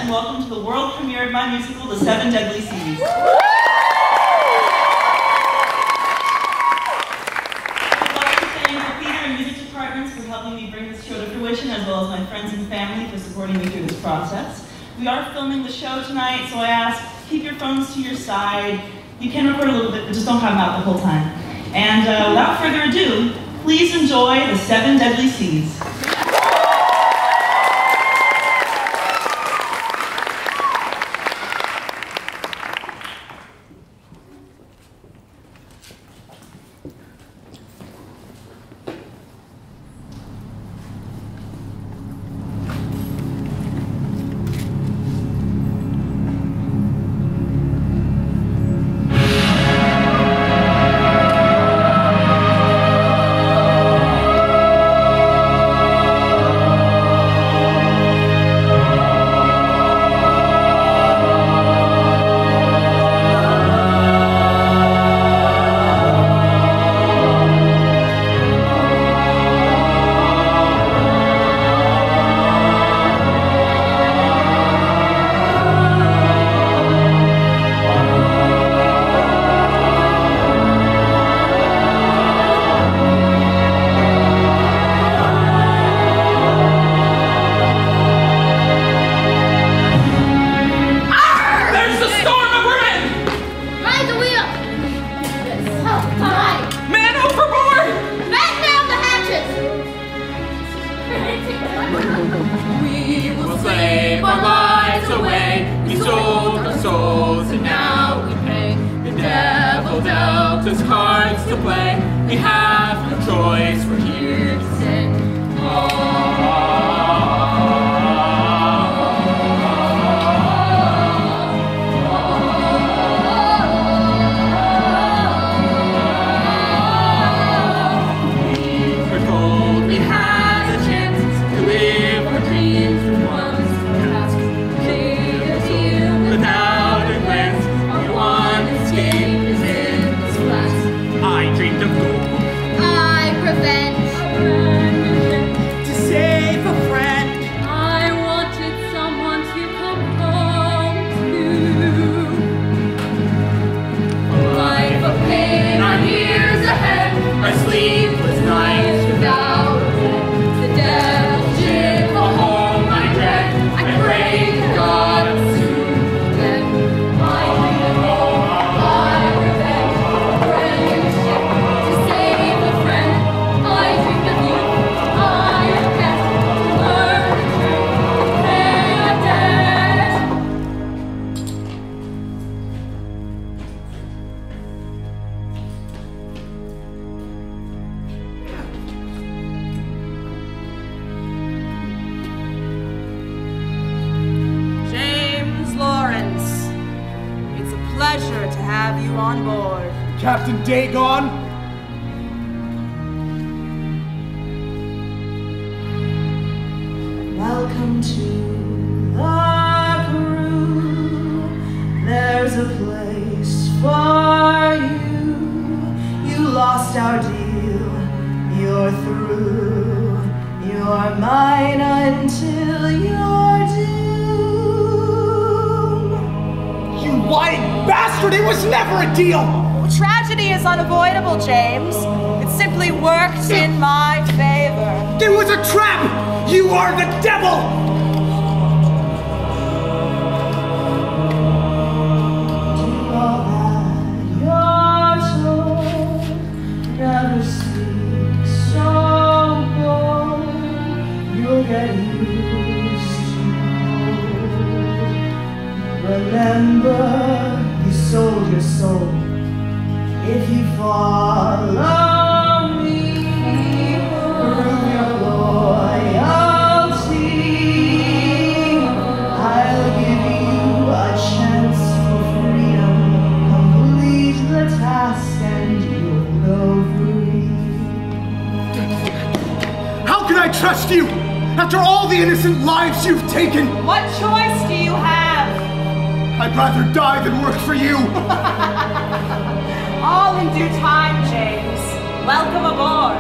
and welcome to the world premiere of my musical, The Seven Deadly Seas. I'd like to thank the theater and music departments for helping me bring this show to fruition, as well as my friends and family for supporting me through this process. We are filming the show tonight, so I ask, keep your phones to your side. You can record a little bit, but just don't have them out the whole time. And without further ado, please enjoy The Seven Deadly Seas. Captain Dagon? Welcome to the crew. There's a place for you. You lost our deal. You're through. You're mine until you're doomed. You lying bastard! It was never a deal! Tragedy is unavoidable, James. It simply worked in my favor. It was a trap! You are the devil! Do all that you're told. Never speak so bold. You'll get used to. Remember, you sold your soul. If you follow me, prove your loyalty. I'll give you a chance for freedom. Complete the task and you'll go free. How can I trust you after all the innocent lives you've taken? What choice do you have? I'd rather die than work for you. All in due time, James. Welcome aboard.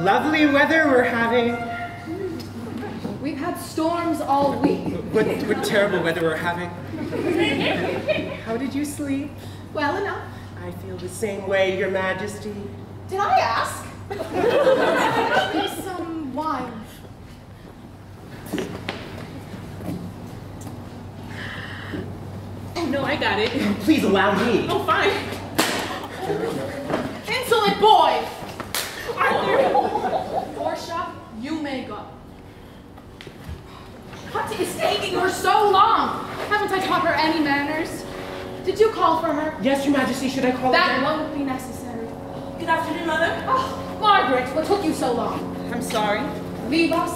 lovely weather we're having. We've had storms all week. What terrible weather we're having. How did you sleep? Well enough. I feel the same way, Your Majesty. Did I ask? Here's some wine. Oh no, I got it. Please allow me. Oh, fine. Insolent boy! Portia, you may go. What is taking her so long? Haven't I taught her any manners? Did you call for her? Yes, Your Majesty, should I call That again? won't be necessary. Good afternoon, Mother. Oh, Margaret, what took you so long? I'm sorry. Leave us.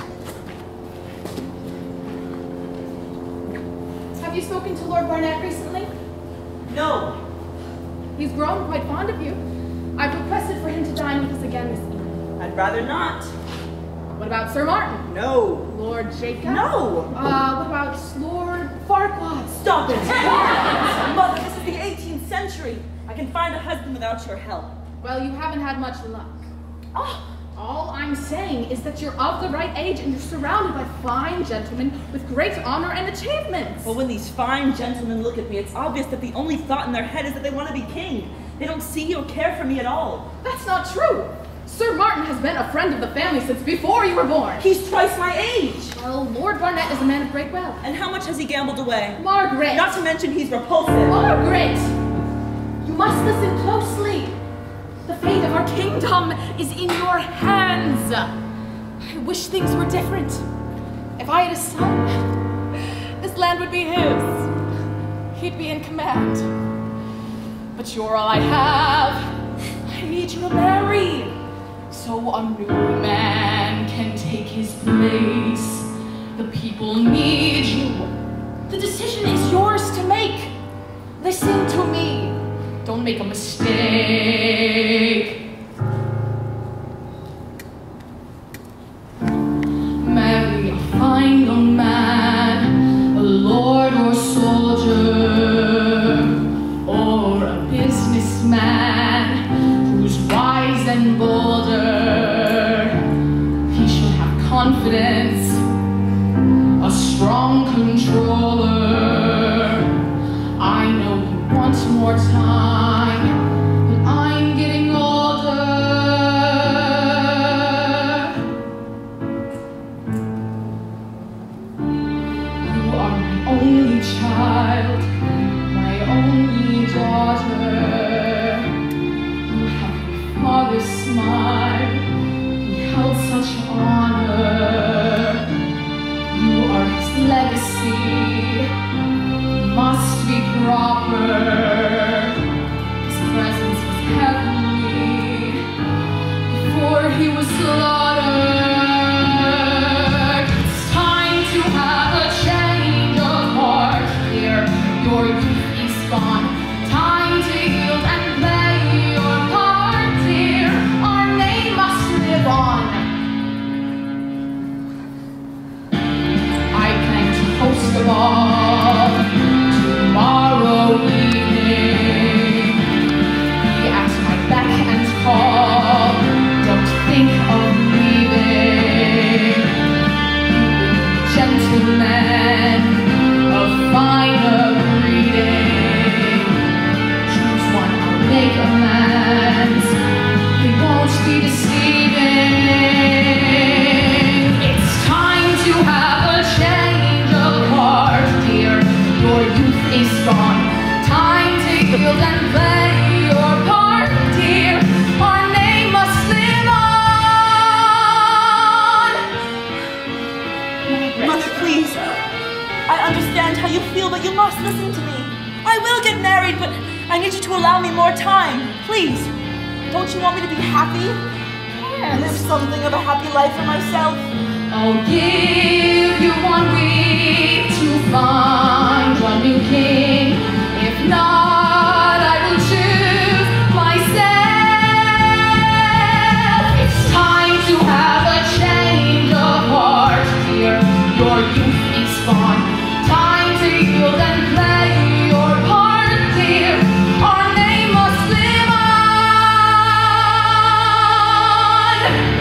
Have you spoken to Lord Barnett recently? No. He's grown quite fond of you. I've requested for him to dine with us again this evening. I'd rather not. What about Sir Martin? No. Lord Jacob? No. What about Lord Farquaad? Stop it. Mother, this is the 18th century. I can find a husband without your help. Well, you haven't had much luck. Oh. All I'm saying is that you're of the right age and you're surrounded by fine gentlemen with great honor and achievements. Well, when these fine gentlemen look at me, it's obvious that the only thought in their head is that they want to be king. They don't see or care for me at all. That's not true. Sir Martin has been a friend of the family since before you were born. He's twice my age. Well, Lord Barnett is a man of great wealth. And how much has he gambled away? Margaret! Not to mention he's repulsive. Margaret! You must listen closely. The fate of our kingdom is in your hands. I wish things were different. If I had a son, this land would be his. He'd be in command. But you're all I have. I need you to marry, so a new man can take his place. The people need you. The decision is yours to make. Listen to me. Don't make a mistake. Marry a fine young man, a lord or soldier, or a businessman who's wise and bolder. He should have confidence, a strong controller. I know you want more time, but I'm getting older. You are my only child, my only daughter. You have your father's smile, he held such honor. You are his legacy, must be proper. His presence was heavenly before he was slaughtered. It's time to have a change of heart here. Your youth is gone. Time to yield and play your part, dear. Our name must live on. I plan to host a ball tomorrow evening. Be at my beck and call. Don't think of leaving. Gentlemen of finer breeding. Choose one, I'll make amends. They won't be deceiving. It's time to have a change of heart, dear. Your youth is gone. Time to yield and play your part, dear. Our name must live on. Mother, please. I understand how you feel, but you must listen to me. I will get married, but I need you to allow me more time. Please. Don't you want me to be happy? Yes. Live something of a happy life for myself? I'll give you 1 week to find a new king. If not, I will choose myself. It's time to have a change of heart, dear. Your youth is gone. Time to yield and play your part, dear. Our name must live on.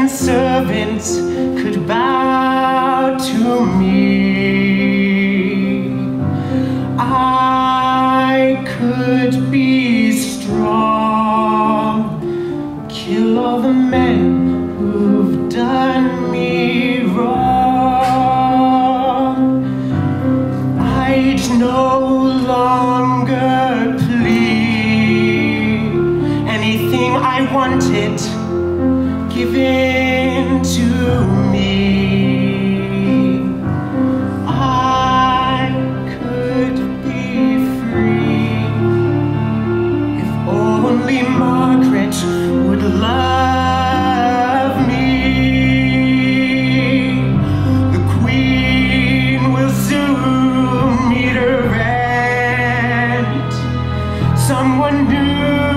human servant could bow to me. I could be strong, kill all the men who've done me wrong. I'd no longer plead. Anything I wanted, given to me. I could be free if only Margaret would love me. The Queen will soon meet her end. Someone new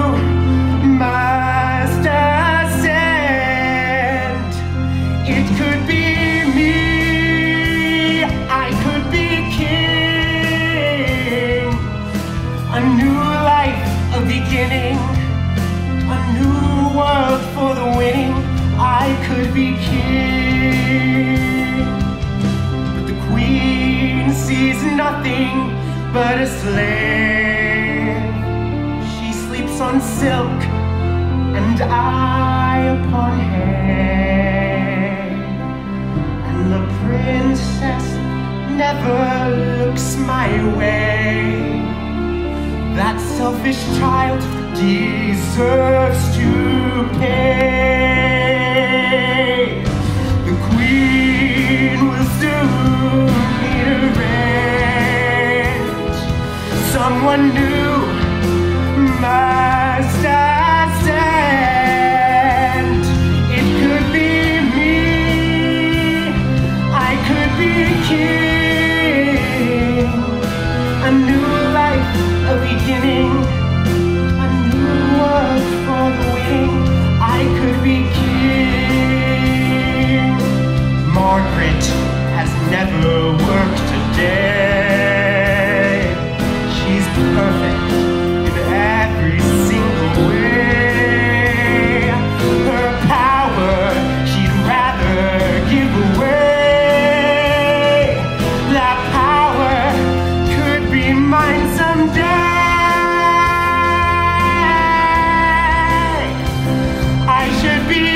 must ascend. It could be me. I could be king. A new life, a beginning. A new world for the winning. I could be king. But the Queen sees nothing but a slave. She sleeps on silk and I upon hay. And the princess never looks my way. That selfish child deserves to pay. The Queen will soon meet her end. Someone new must ascend. It could be me. I could be king. A new life, a beginning. A new world for the winning. I could be king. Margaret has never worked a day. She's perfect in every single way. Her power she'd rather give away. That power could be mine someday. I should be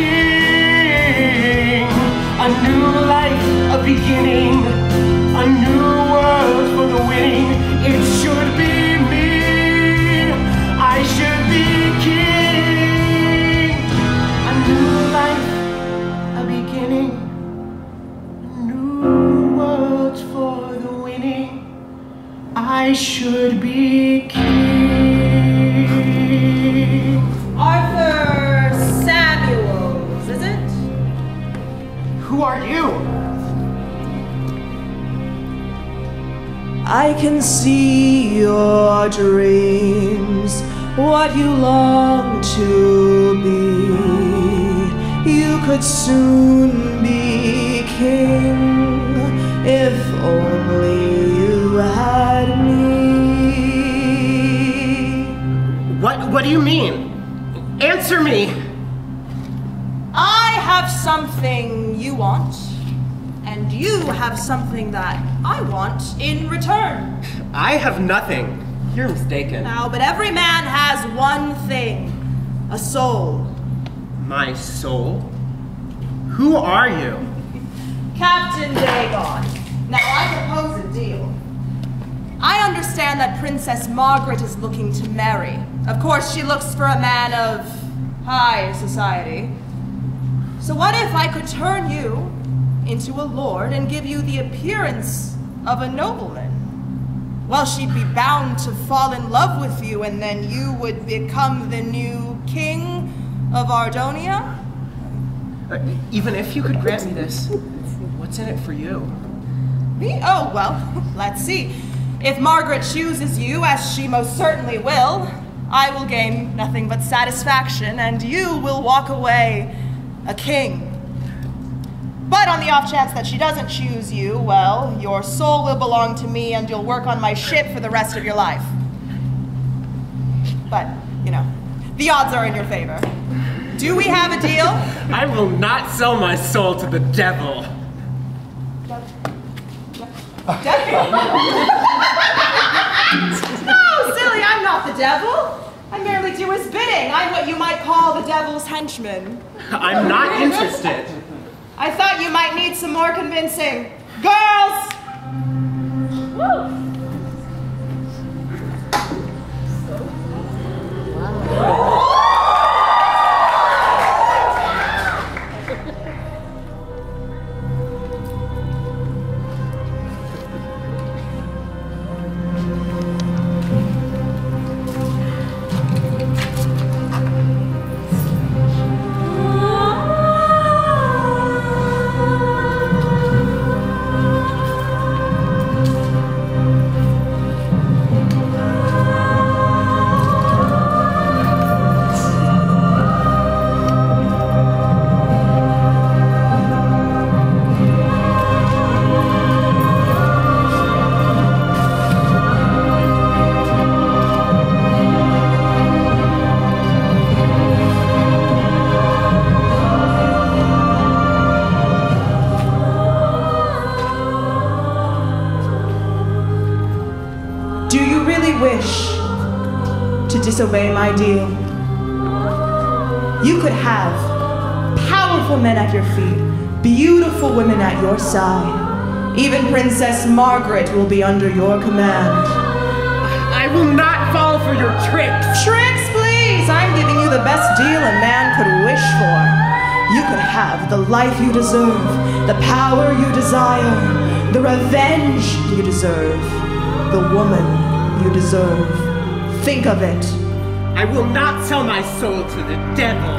king. A new life, a beginning. A new world for the winning. It should be me. I should be king. A new life, a beginning. A new world for the winning. I should be king. Arthur Samuels, is it? Who are you? I can see your dreams, what you long to be. You could soon be king if only you had me. What do you mean? Answer me! I have something you want, and you have something that I want in return. I have nothing. You're mistaken. Now, but every man has one thing, a soul. My soul? Who are you? Captain Dagon. Now, I propose a deal. I understand that Princess Margaret is looking to marry. Of course, she looks for a man of high society. So what if I could turn you into a lord and give you the appearance of a nobleman? Well, she'd be bound to fall in love with you, and then you would become the new king of Ardonia? Even if you could grant me this, what's in it for you? Me? Oh, well, let's see. If Margaret chooses you, as she most certainly will, I will gain nothing but satisfaction, and you will walk away a king. But on the off chance that she doesn't choose you, well, your soul will belong to me and you'll work on my ship for the rest of your life. But, you know, the odds are in your favor. Do we have a deal? I will not sell my soul to the devil. Devil? No, silly, I'm not the devil. I merely do his bidding. I'm what you might call the devil's henchman. I'm not interested. I thought you might need some more convincing. Girls! Woo! Disobey my deal. You could have powerful men at your feet, beautiful women at your side. Even Princess Margaret will be under your command. I will not fall for your tricks. Tricks, please! I'm giving you the best deal a man could wish for. You could have the life you deserve, the power you desire, the revenge you deserve, the woman you deserve. Think of it. I will not sell my soul to the devil.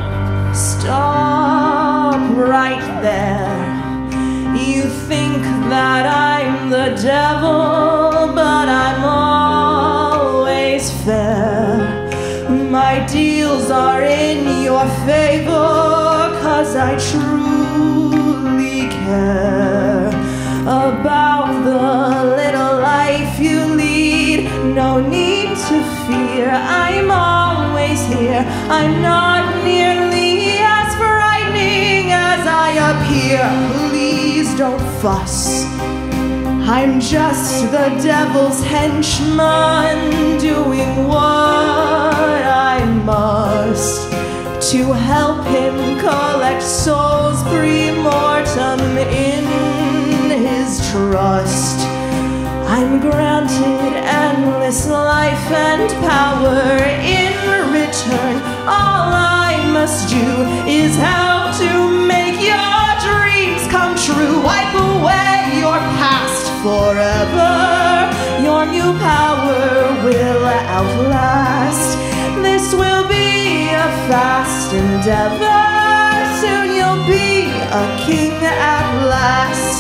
Stop right there. You think that I'm the devil, but I'm always fair. My deals are in your favor, 'cause I truly care about the little life you lead. No need to fear, I'm always here. I'm not nearly as frightening as I appear. Please don't fuss. I'm just the devil's henchman, doing what I must to help him collect souls pre-mortem in his trust. I'm granted endless life and power in return. All I must do is help to make your dreams come true. Wipe away your past forever. Your new power will outlast. This will be a fast endeavor. Soon you'll be a king at last.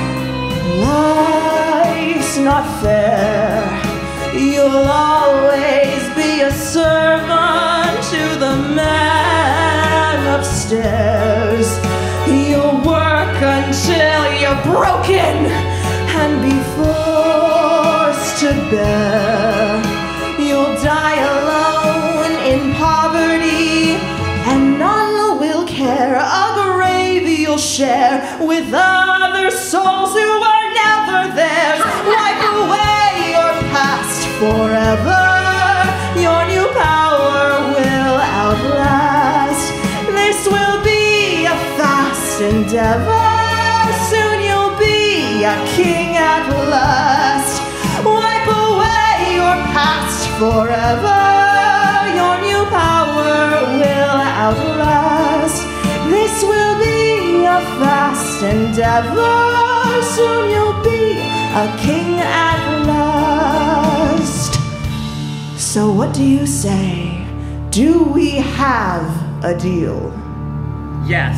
Life's not fair. You'll always be a servant to the man upstairs. You'll work until you're broken and be forced to bear. You'll die alone in poverty, and none will care. A grave you'll share with other souls who were never theirs. Wipe away your past forever. Your new power will outlast. This will be a fast endeavor. Soon you'll be a king at last. Wipe away your past forever. Your new power will outlast. This will be a fast endeavor. Soon you'll be a king at last. So what do you say? Do we have a deal? Yes.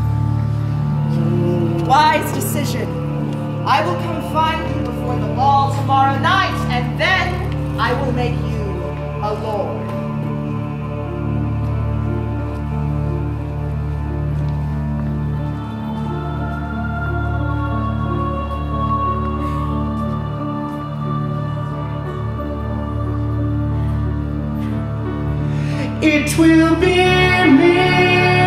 Wise decision. I will come find you before the ball tomorrow night, and then I will make you a lord. It will be me.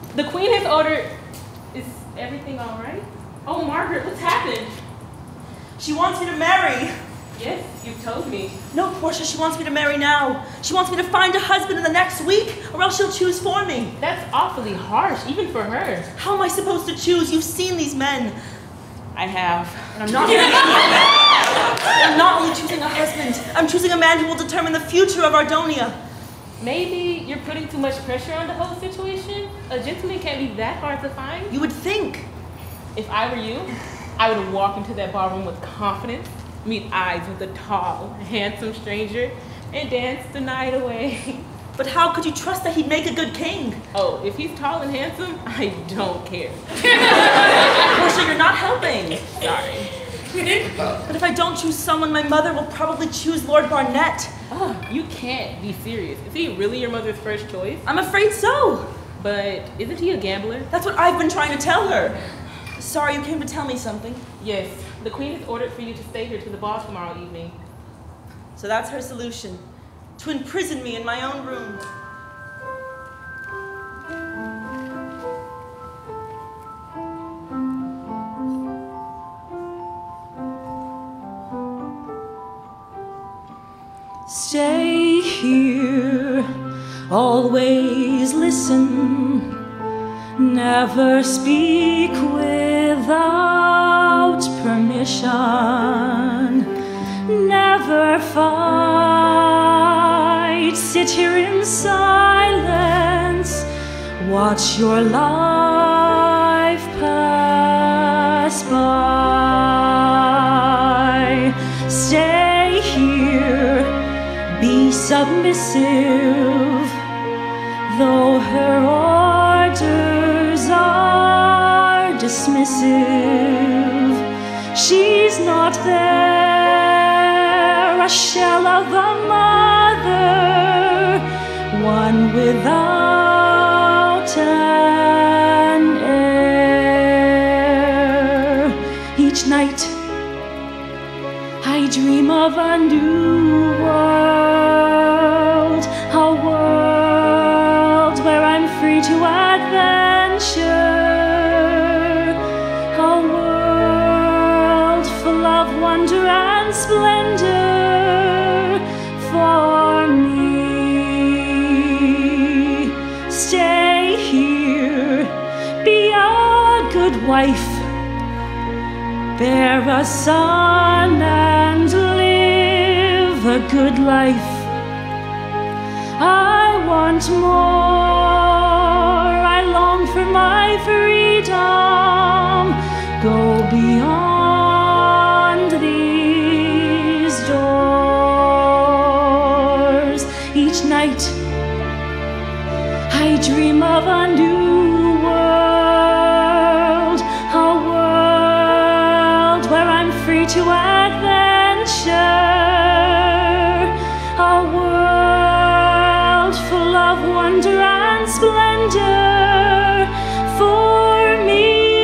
The Queen has ordered... Is everything all right? Oh, Margaret, what's happened? She wants me to marry. Yes, you've told me. No, Portia, she wants me to marry now. She wants me to find a husband in the next week, or else she'll choose for me. That's awfully harsh, even for her. How am I supposed to choose? You've seen these men. I have. And I'm not I'm not only choosing a husband, I'm choosing a man who will determine the future of Ardonia. Maybe you're putting too much pressure on the whole situation. A gentleman can't be that hard to find. You would think. If I were you, I would walk into that ballroom with confidence, meet eyes with a tall, handsome stranger, and dance the night away. But how could you trust that he'd make a good king? Oh, if he's tall and handsome, I don't care. Portia, you're not helping. Sorry. But if I don't choose someone, my mother will probably choose Lord Barnett. Oh, you can't be serious. Is he really your mother's first choice? I'm afraid so. But isn't he a gambler? That's what I've been trying to tell her. Sorry, you came to tell me something. Yes, the Queen has ordered for you to stay here to the ball tomorrow evening. So that's her solution, to imprison me in my own room. Stay here, always listen, never speak without permission, never fight, sit here in silence, watch your life pass by. Stay here, be submissive, though her orders are dismissive. She's not there, a shell of a mother, one without an heir. Each night I dream of a new world, a world where I'm free to adventure, a world full of wonder and splendor for me. Stay here, be a good wife, bear a son and live a good life. I want more, I long for my freedom. Go beyond these doors. Each night I dream of a new world, a world where I'm free to adventure, a world full of wonder and splendor for me.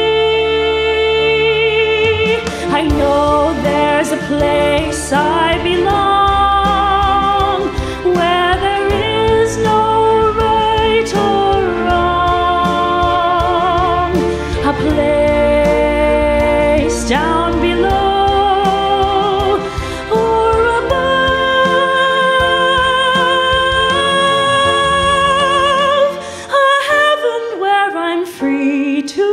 I know there's a place I belong, where there is no right or wrong, a place down below or above, a heaven where I'm free to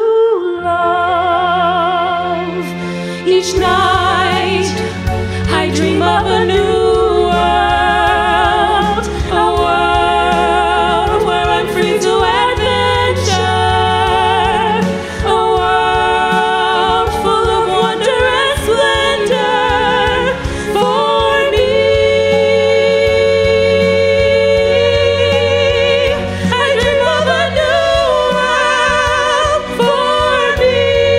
love. Each night I dream of a new world, a world where I'm free to adventure, a world full of wonder and splendor for me. I dream of a new world for me.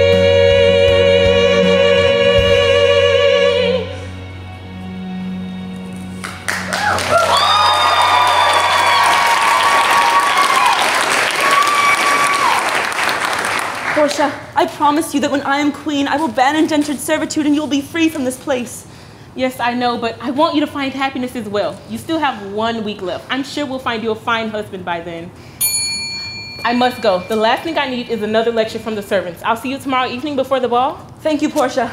Portia, I promise you that when I am queen, I will ban indentured servitude and you will be free from this place. Yes, I know, but I want you to find happiness as well. You still have 1 week left. I'm sure we'll find you a fine husband by then. I must go. The last thing I need is another lecture from the servants. I'll see you tomorrow evening before the ball. Thank you, Portia.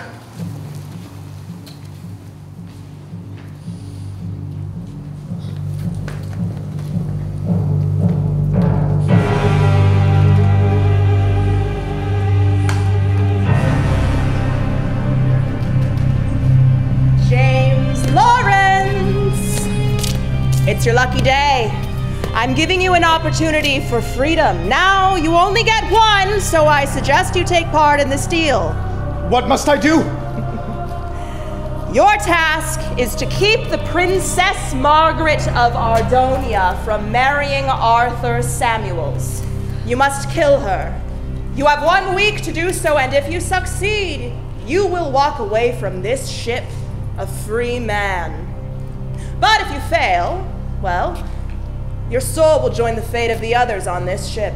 It's your lucky day. I'm giving you an opportunity for freedom. Now, you only get one, so I suggest you take part in this deal. What must I do? Your task is to keep the Princess Margaret of Ardonia from marrying Arthur Samuels. You must kill her. You have 1 week to do so, and if you succeed, you will walk away from this ship a free man. But if you fail, well, your soul will join the fate of the others on this ship.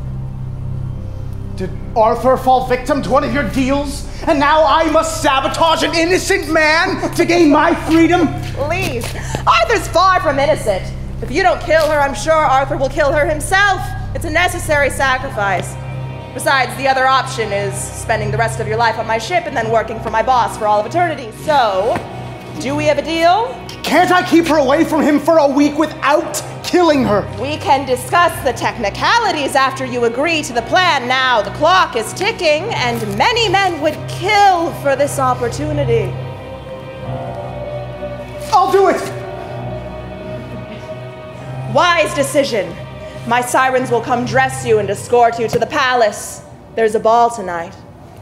Did Arthur fall victim to one of your deals? And now I must sabotage an innocent man to gain my freedom? Please, Arthur's far from innocent. If you don't kill her, I'm sure Arthur will kill her himself. It's a necessary sacrifice. Besides, the other option is spending the rest of your life on my ship and then working for my boss for all of eternity. So, do we have a deal? Can't I keep her away from him for a week without killing her? We can discuss the technicalities after you agree to the plan. Now, the clock is ticking, and many men would kill for this opportunity. I'll do it! Wise decision. My sirens will come dress you and escort you to the palace. There's a ball tonight.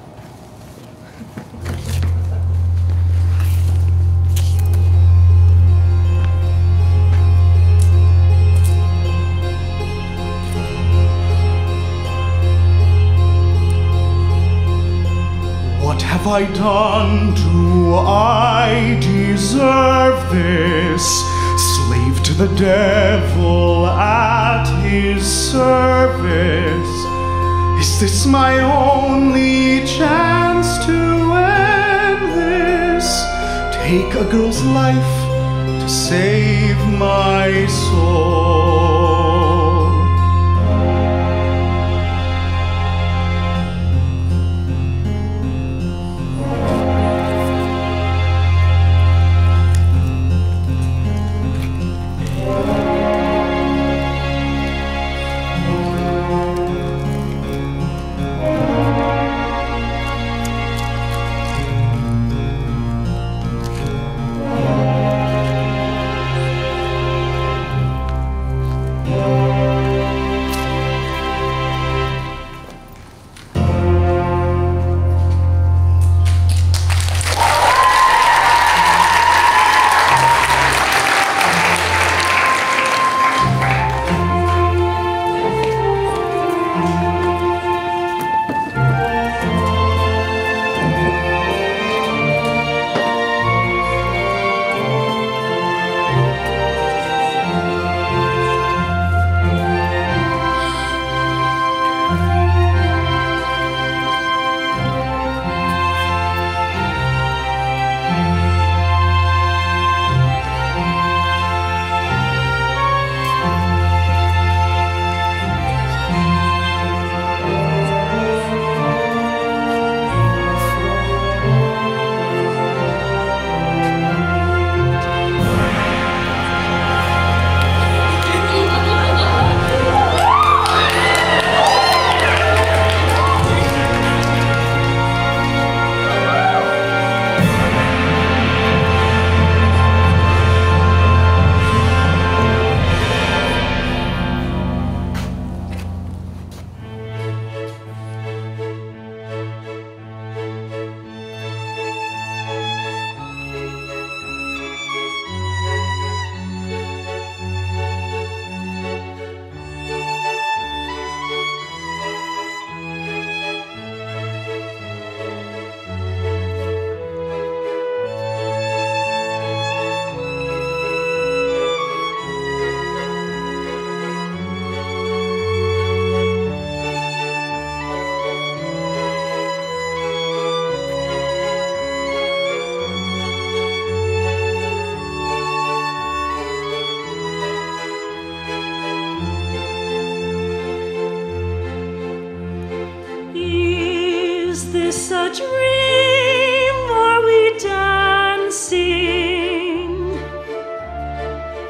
What have I done? Do I deserve this? Slave to the devil at his service. Is this my only chance to end this? Take a girl's life to save my soul.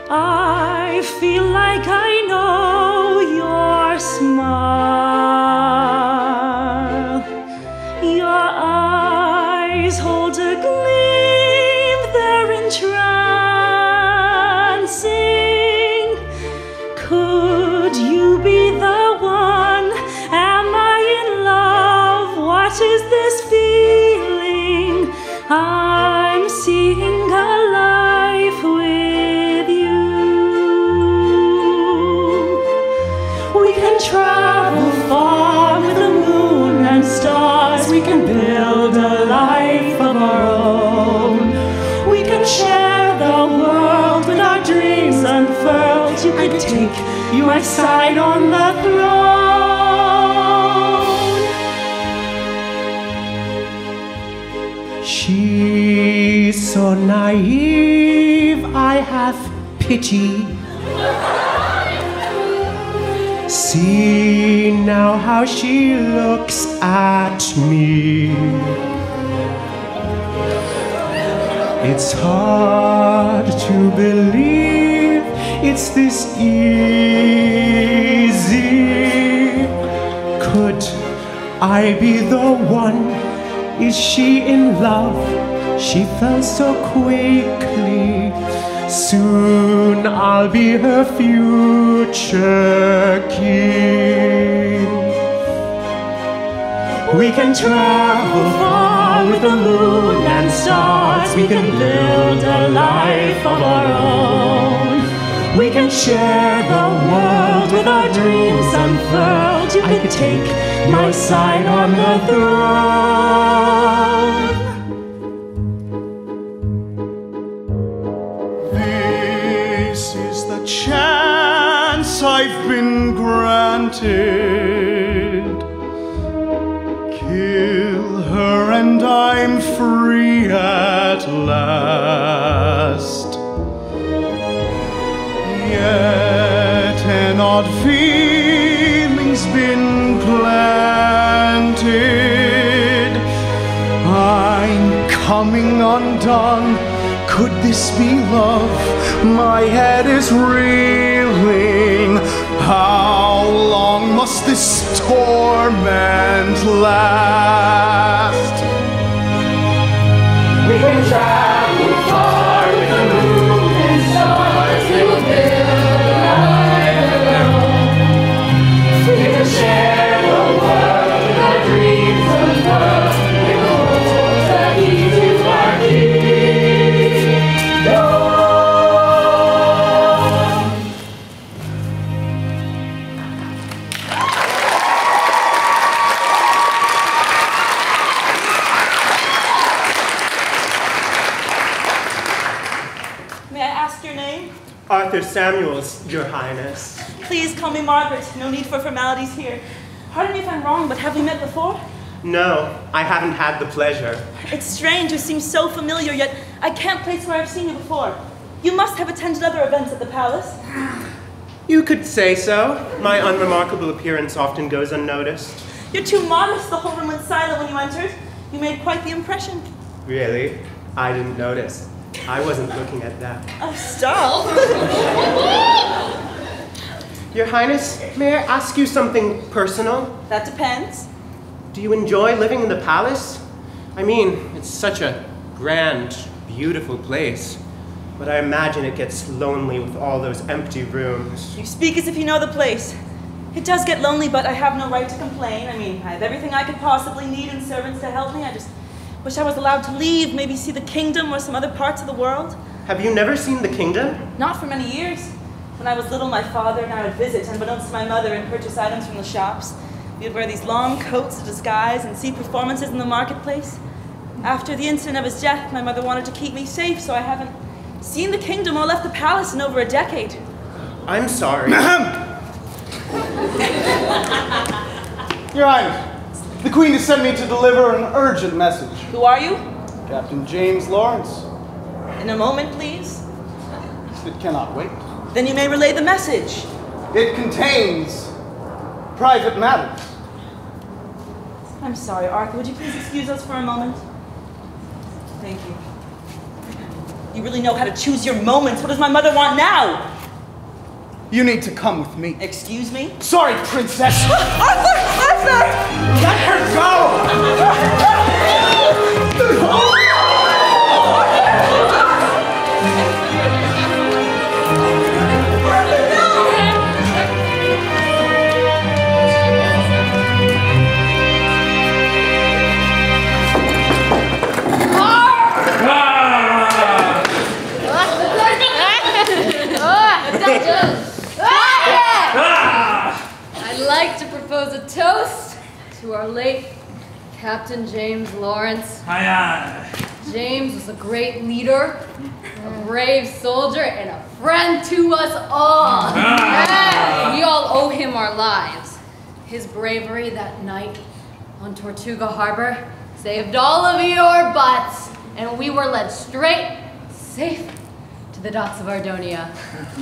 I feel like I know your smile. Your eyes hold a gleam, they're entrancing. Could you be the one? Am I in love? What is this feeling? I'm seeing a life with you. We can travel far with the moon and stars. We can build a life of our own. We can share the world with our dreams unfurled. You could take your side on the throne. She's so naive, I have pity. See now how she looks at me. It's hard to believe it's this easy. Could I be the one? Is she in love? She fell so quickly. Soon I'll be her future king. We can travel far with the moon and stars. We can build a life of our own. We can share the world with our dreams unfurled. You could take my side on the throne. This is the chance I've been granted. Kill her and I'm free at last. Yet an odd feeling's been planted. I'm coming undone. Could this be love? My head is reeling. How long must this torment last? We can travel far with the moon and stars. We will build a life of our own. We can share the world with our dreams unfurled. We will hold the key to our kingdom. Arthur Samuels, Your Highness. Please call me Margaret. No need for formalities here. Pardon me if I'm wrong, but have we met before? No, I haven't had the pleasure. It's strange. You seem so familiar, yet I can't place where I've seen you before. You must have attended other events at the palace. You could say so. My unremarkable appearance often goes unnoticed. You're too modest. The whole room went silent when you entered. You made quite the impression. Really? I didn't notice. I wasn't looking at that. Oh, stop. Your Highness, may I ask you something personal? That depends. Do you enjoy living in the palace? I mean, it's such a grand, beautiful place. But I imagine it gets lonely with all those empty rooms. You speak as if you know the place. It does get lonely, but I have no right to complain. I mean, I have everything I could possibly need and servants to help me. I just wish I was allowed to leave, maybe see the kingdom or some other parts of the world. Have you never seen the kingdom? Not for many years. When I was little, my father and I would visit, unbeknownst to my mother, and purchase items from the shops. We would wear these long coats to disguise and see performances in the marketplace. After the incident of his death, my mother wanted to keep me safe, so I haven't seen the kingdom or left the palace in over a decade. I'm sorry. Your Highness, the Queen has sent me to deliver an urgent message. Who are you? Captain James Lawrence. In a moment, please. It cannot wait. Then you may relay the message. It contains private matters. I'm sorry, Arthur. Would you please excuse us for a moment? Thank you. You really know how to choose your moments. What does my mother want now? You need to come with me. Excuse me? Sorry, princess. Arthur! Arthur! Let her go! I'd like to propose a toast to our late Captain James Lawrence. James was a great leader, a brave soldier, and a friend to us all. We all owe him our lives. His bravery that night on Tortuga Harbor saved all of your butts, and we were led straight, safe, to the docks of Ardonia.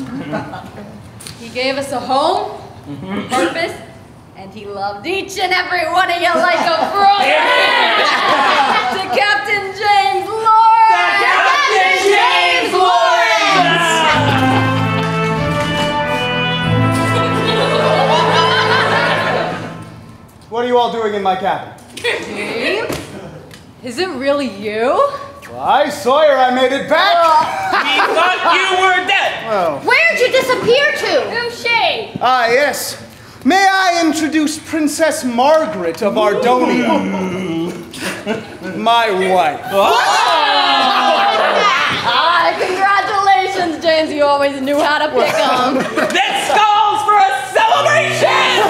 He gave us a home, purpose, and he loved each and every one of you like a brother. To Captain James Lawrence! Captain James Lawrence! What are you all doing in my cabin? James? Is it really you? Why, Sawyer, I made it back! We thought you were dead! Well. Where'd you disappear to? Boucher! Ah, yes. May I introduce Princess Margaret of Ardonia? My wife. Congratulations, James. You always knew how to pick 'em. This calls for a celebration!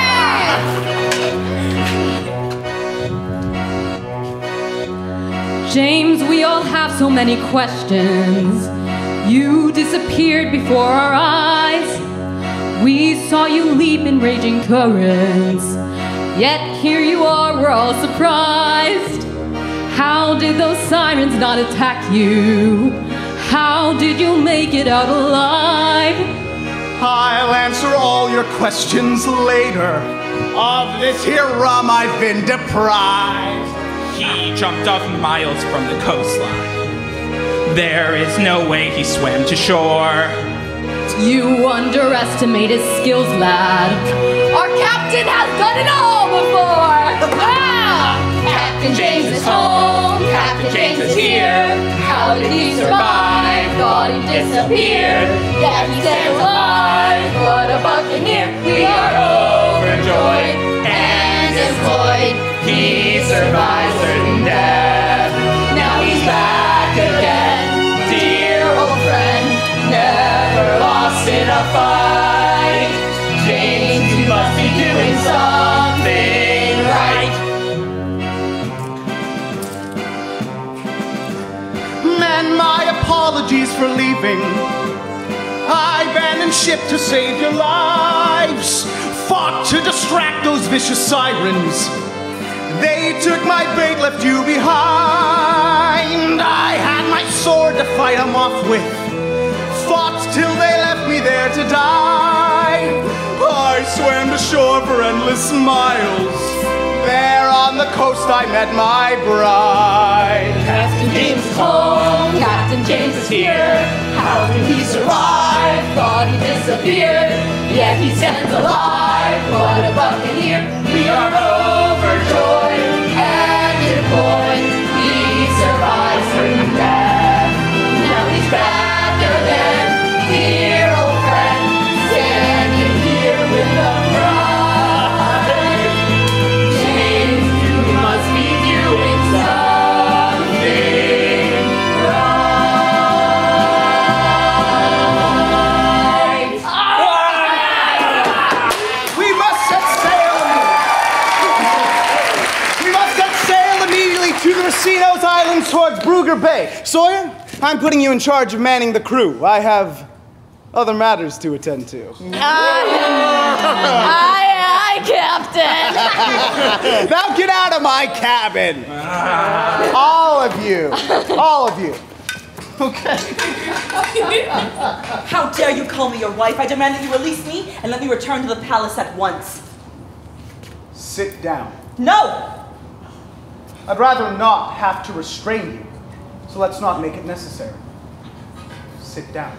James, we all have so many questions. You disappeared before our eyes. We saw you leap in raging currents. Yet here you are, we're all surprised. How did those sirens not attack you? How did you make it out alive? I'll answer all your questions later. Of this here rum I've been deprived. He jumped off miles from the coastline. There is no way he swam to shore. You underestimate his skills, lad. Our captain has done it all before! Captain James is home, Captain James is here. How did he survive? Thought he disappeared. Yet he stands alive, what a buccaneer. We are overjoyed and employed. He survived certain death. Now he's back again. Dear old friend, never lost in a fight. James, you must be doing something right. Men, my apologies for leaving. I abandoned ship to save your lives. Fought to distract those vicious sirens. They took my bait, left you behind. I had my sword to fight them off with. Fought till they left me there to die. I swam to shore for endless miles. There on the coast I met my bride. Captain James is home, Captain James is here. How did he survive? Thought he disappeared. Yet he stands alive, what a buccaneer. We are overjoyed and employed. He survives certain death. Now he's back again, dear old friend, standing here with a bride. James, you must be doing something right. We must set sail. We must set sail immediately to the Racinos Islands towards Brugger Bay. Sawyer, I'm putting you in charge of manning the crew. I have other matters to attend to. Aye, Captain. Now get out of my cabin. All of you. All of you. Okay. How dare you call me your wife? I demand that you release me and let me return to the palace at once. Sit down. No! I'd rather not have to restrain you, so let's not make it necessary. sit down.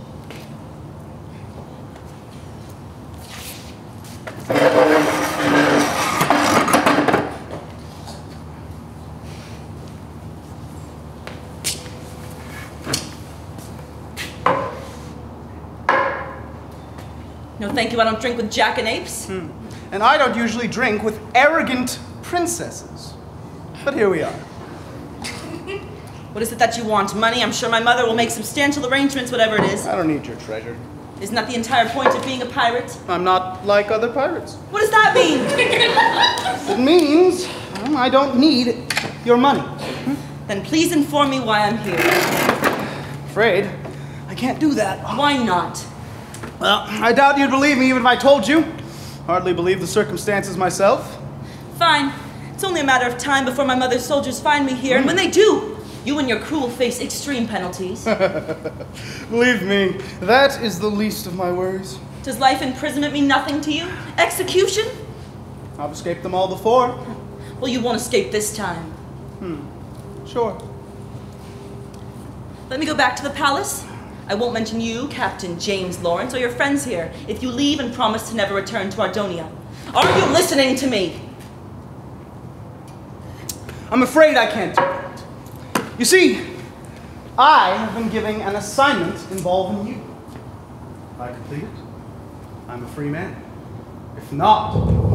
No, thank you. I don't drink with jackanapes. And I don't usually drink with arrogant princesses. But here we are. What is it that you want? Money? I'm sure my mother will make substantial arrangements, whatever it is. I don't need your treasure. Isn't that the entire point of being a pirate? I'm not like other pirates. What does that mean? It means I don't need your money. Then please inform me why I'm here. Afraid I can't do that. Why not? Well, I doubt you'd believe me even if I told you. Hardly believe the circumstances myself. Fine. It's only a matter of time before my mother's soldiers find me here, and when they do, you and your crew will face extreme penalties. Believe me, that is the least of my worries. Does life imprisonment mean nothing to you? Execution? I've escaped them all before. Well, you won't escape this time. Sure. Let me go back to the palace. I won't mention you, Captain James Lawrence, or your friends here, if you leave and promise to never return to Ardonia. Are you listening to me? I'm afraid I can't do that. You see, I have been given an assignment involving you. If I complete it, I'm a free man. If not...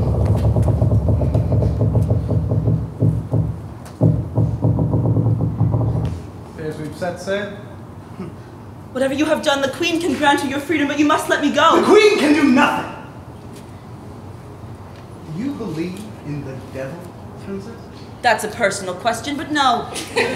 Appears we've set sail. Whatever you have done, the Queen can grant you your freedom, but you must let me go. The Queen can do nothing! Do you believe in the devil, Princess? That's a personal question, but no.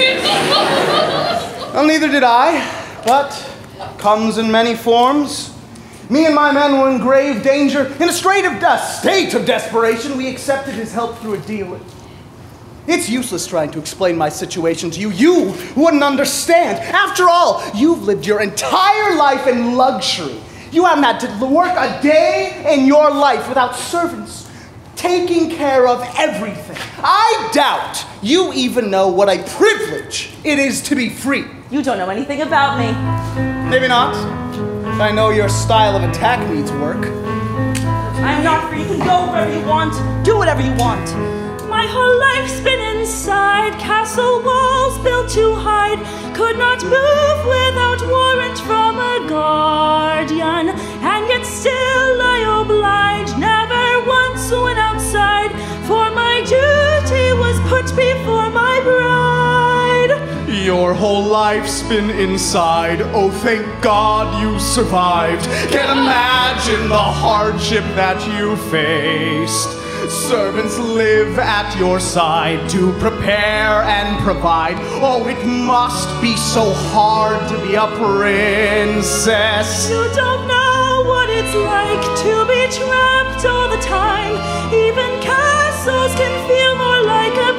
Well, neither did I, but comes in many forms. Me and my men were in grave danger. In a state of desperation, we accepted his help through a deal. It's useless trying to explain my situation to you. You wouldn't understand. After all, you've lived your entire life in luxury. You haven't had to work a day in your life without servants taking care of everything. I doubt you even know what a privilege it is to be free. You don't know anything about me. Maybe not. I know your style of attack needs work. I'm not free. You can go wherever you want. Do whatever you want. My whole life's been inside castle walls built to hide. Could not move without warrant from a guardian. And yet still I obliged, never once went outside. For my duty was put before my bride. Your whole life's been inside. Oh, thank God you survived. Can't imagine the hardship that you faced. Servants live at your side to prepare and provide. Oh, it must be so hard to be a princess. You don't know what it's like to be trapped all the time. Even castles can feel more like a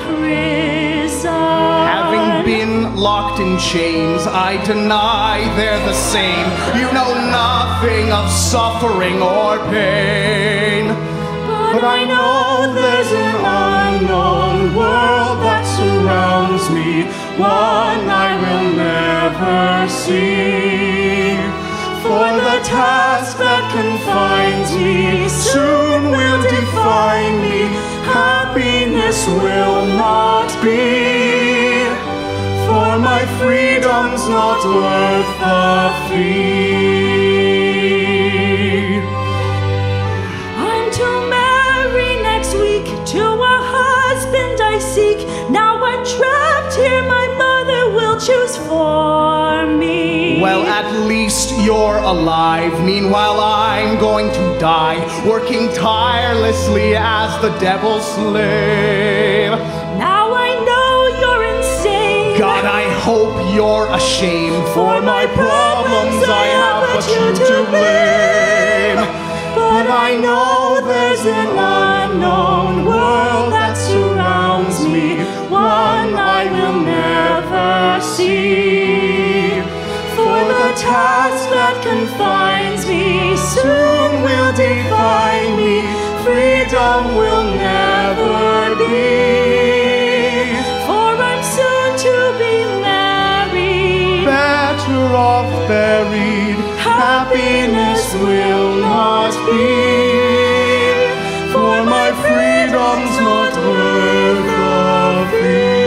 prison. Having been locked in chains, I deny they're the same. You know nothing of suffering or pain. But I know there's an unknown world that surrounds me, one I will never see. For the task that confines me soon will define me. Happiness will not be, for my freedom's not worth the fee. I'm to marry next week to a husband I seek. Now I'm trapped here, my mother will choose for me. Well, at least you're alive. Meanwhile, I'm going to die, working tirelessly as the devil's slave. Now I know you're insane. God, I hope you're ashamed. For my problems I have but you to blame. But I know there's an unknown world that surrounds me, one I will never see. For the task that confines me soon will define me. Freedom will never be, for I'm soon to be married. Better off there. happiness will not be, for my freedom's not worth a fee.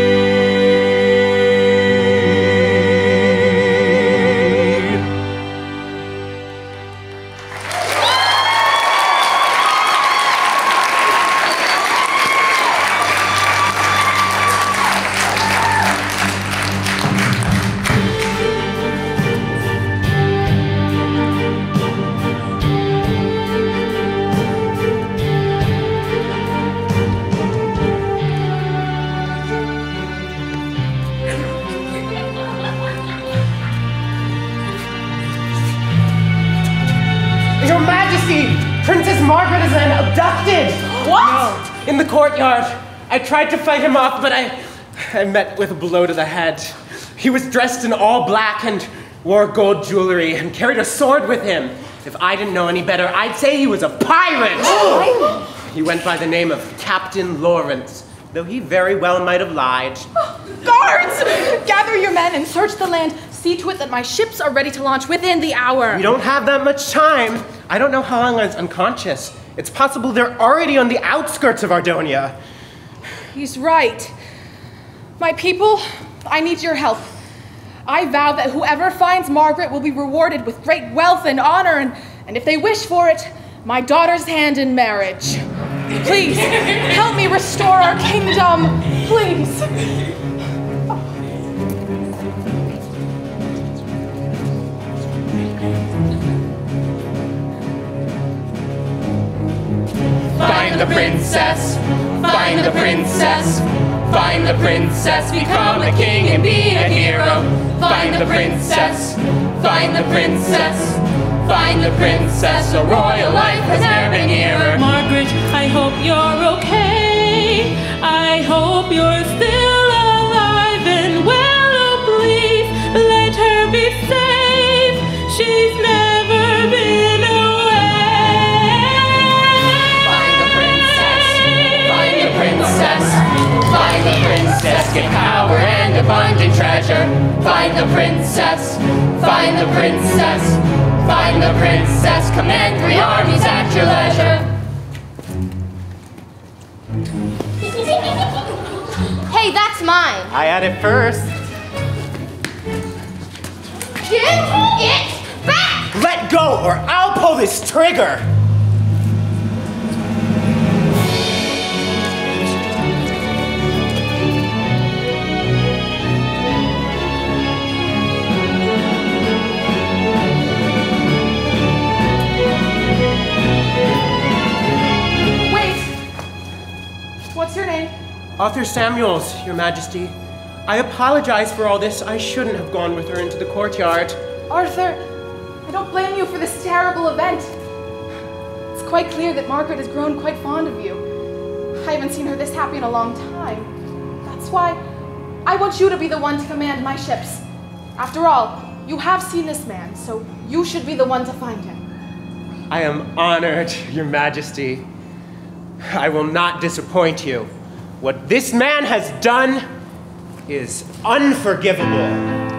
Your Majesty, Princess Margaret has been abducted. What? No, in the courtyard. I tried to fight him off, but I met with a blow to the head. He was dressed in all black and wore gold jewelry and carried a sword with him. If I didn't know any better, I'd say he was a pirate. He went by the name of Captain Lawrence, though he very well might have lied. Guards! Gather your men and search the land. See to it that my ships are ready to launch within the hour. We don't have that much time. I don't know how long I was unconscious. It's possible they're already on the outskirts of Ardonia. He's right. My people, I need your help. I vow that whoever finds Margaret will be rewarded with great wealth and honor, and if they wish for it, my daughter's hand in marriage. Please, help me restore our kingdom. Please. Find the princess, find the princess, find the princess, become a king and be a hero. Find the princess, find the princess, find the princess, a royal life has never been nearer. Margaret, I hope you're okay. I hope you're still alive and well. Oh, please let her be safe. She's never been away. Find the princess, find the princess, get power and abundant treasure. Find the princess, find the princess, find the princess, command 3 armies at your leisure. Hey, that's mine. I had it first. Give it back! Let go or I'll pull this trigger. What's your name? Arthur Samuels, Your Majesty. I apologize for all this. I shouldn't have gone with her into the courtyard. Arthur, I don't blame you for this terrible event. It's quite clear that Margaret has grown quite fond of you. I haven't seen her this happy in a long time. That's why I want you to be the one to command my ships. After all, you have seen this man, so you should be the one to find him. I am honored, Your Majesty. I will not disappoint you. What this man has done is unforgivable.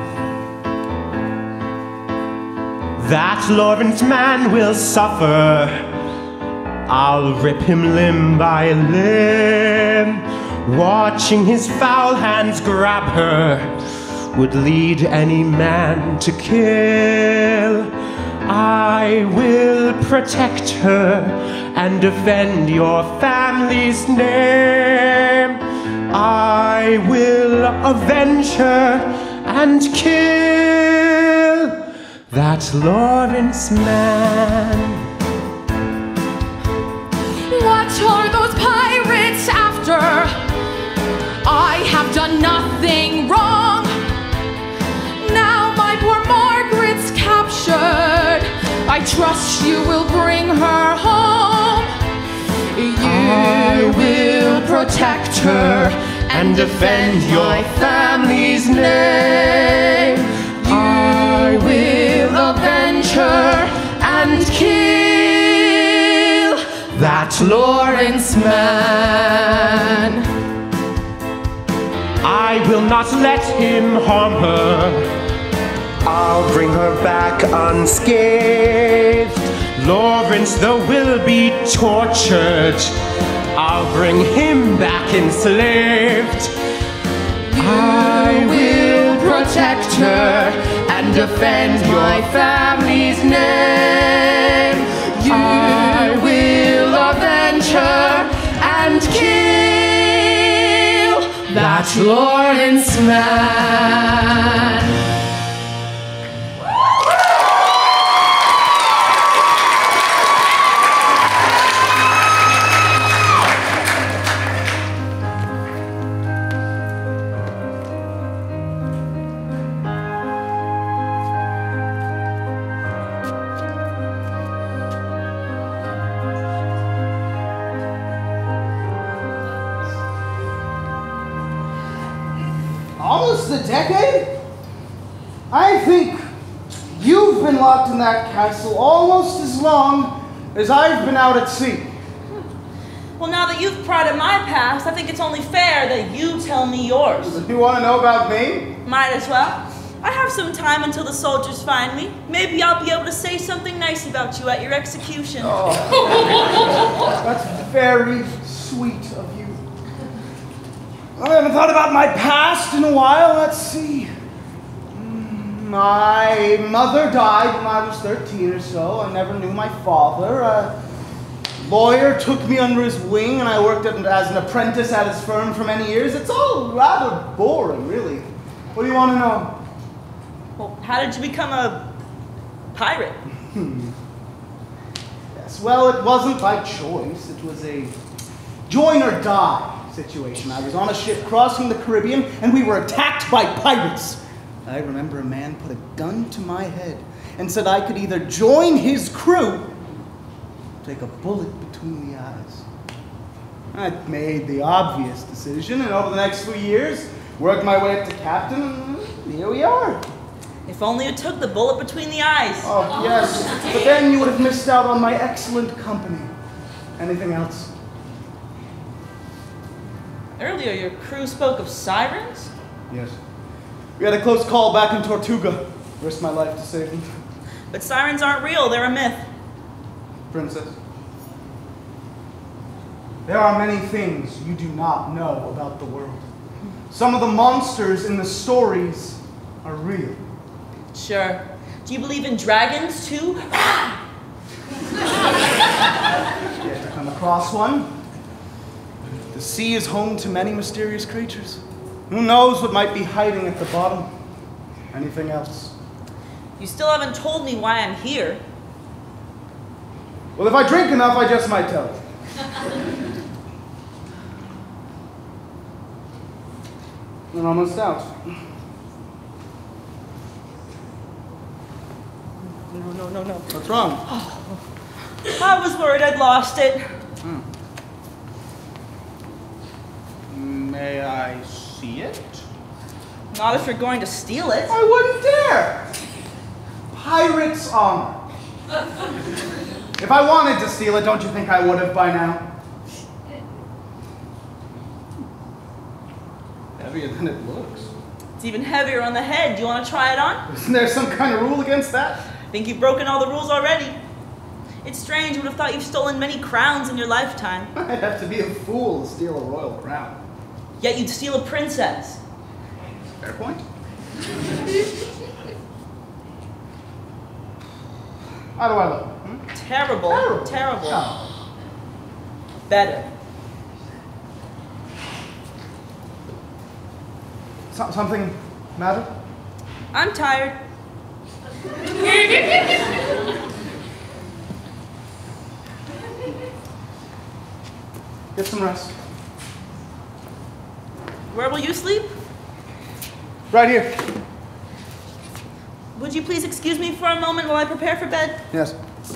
That Lawrence man will suffer. I'll rip him limb by limb. Watching his foul hands grab her would lead any man to kill. I will protect her and defend your family's name. I will avenge her and kill that Lawrence man. What are those pirates after? I have done nothing wrong. Now my poor Margaret's captured. I trust you will bring her home. You will protect her and defend your family's name. You will avenge her and kill that Lawrence man. I will not let him harm her. I'll I'll bring her back unscathed. Lawrence, though, will be tortured. I'll bring him back enslaved. I will protect her and defend my family's name. I will avenge her and kill that Lawrence man. Almost a decade? I think you've been locked in that castle almost as long as I've been out at sea. Well, now that you've prodded my past, I think it's only fair that you tell me yours. You want to know about me? Might as well. I have some time until the soldiers find me. Maybe I'll be able to say something nice about you at your execution. Oh, that's very sweet of you. I haven't thought about my past in a while. Let's see. My mother died when I was 13 or so. I never knew my father. A lawyer took me under his wing, and I worked as an apprentice at his firm for many years. It's all rather boring, really. What do you want to know? Well, how did you become a pirate? Yes, well, it wasn't by choice. It was a join or die situation. I was on a ship crossing the Caribbean, and we were attacked by pirates. I remember a man put a gun to my head and said I could either join his crew or take a bullet between the eyes. I made the obvious decision, and over the next few years, worked my way up to captain, and here we are. If only you took the bullet between the eyes. Oh, yes, but then you would have missed out on my excellent company. Anything else? Earlier, your crew spoke of sirens? Yes. We had a close call back in Tortuga. Risked my life to save them. But sirens aren't real, they're a myth. Princess, there are many things you do not know about the world. Some of the monsters in the stories are real. Sure. Do you believe in dragons, too? Yet to come across one. The sea is home to many mysterious creatures. Who knows what might be hiding at the bottom? Anything else? You still haven't told me why I'm here. Well, if I drink enough, I just might tell you. We're almost out. No. What's wrong? Oh, I was worried I'd lost it. May I see it? Not if you're going to steal it. I wouldn't dare! Pirate's honor. If I wanted to steal it, don't you think I would have by now? Heavier than it looks. It's even heavier on the head. Do you want to try it on? Isn't there some kind of rule against that? I think you've broken all the rules already. It's strange. You would have thought you've stolen many crowns in your lifetime. I'd have to be a fool to steal a royal crown. Yet you'd steal a princess. Fair point. How do I look? Terrible. Terrible. Oh. Better. Something matter? I'm tired. Get some rest. Where will you sleep? Right here. Would you please excuse me for a moment while I prepare for bed? Yes.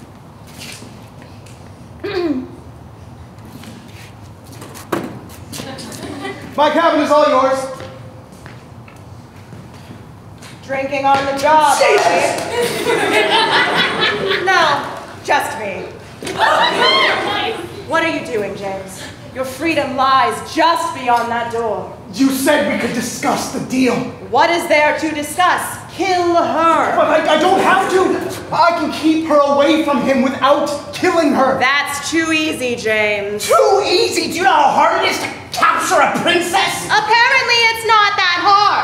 My cabin is all yours. Drinking on the job, eh? No, just me. What are you doing, James? Your freedom lies just beyond that door. You said we could discuss the deal. What is there to discuss? Kill her. But I don't have to. I can keep her away from him without killing her. That's too easy, James. Too easy? Do you know how hard it is to capture a princess? Apparently it's not that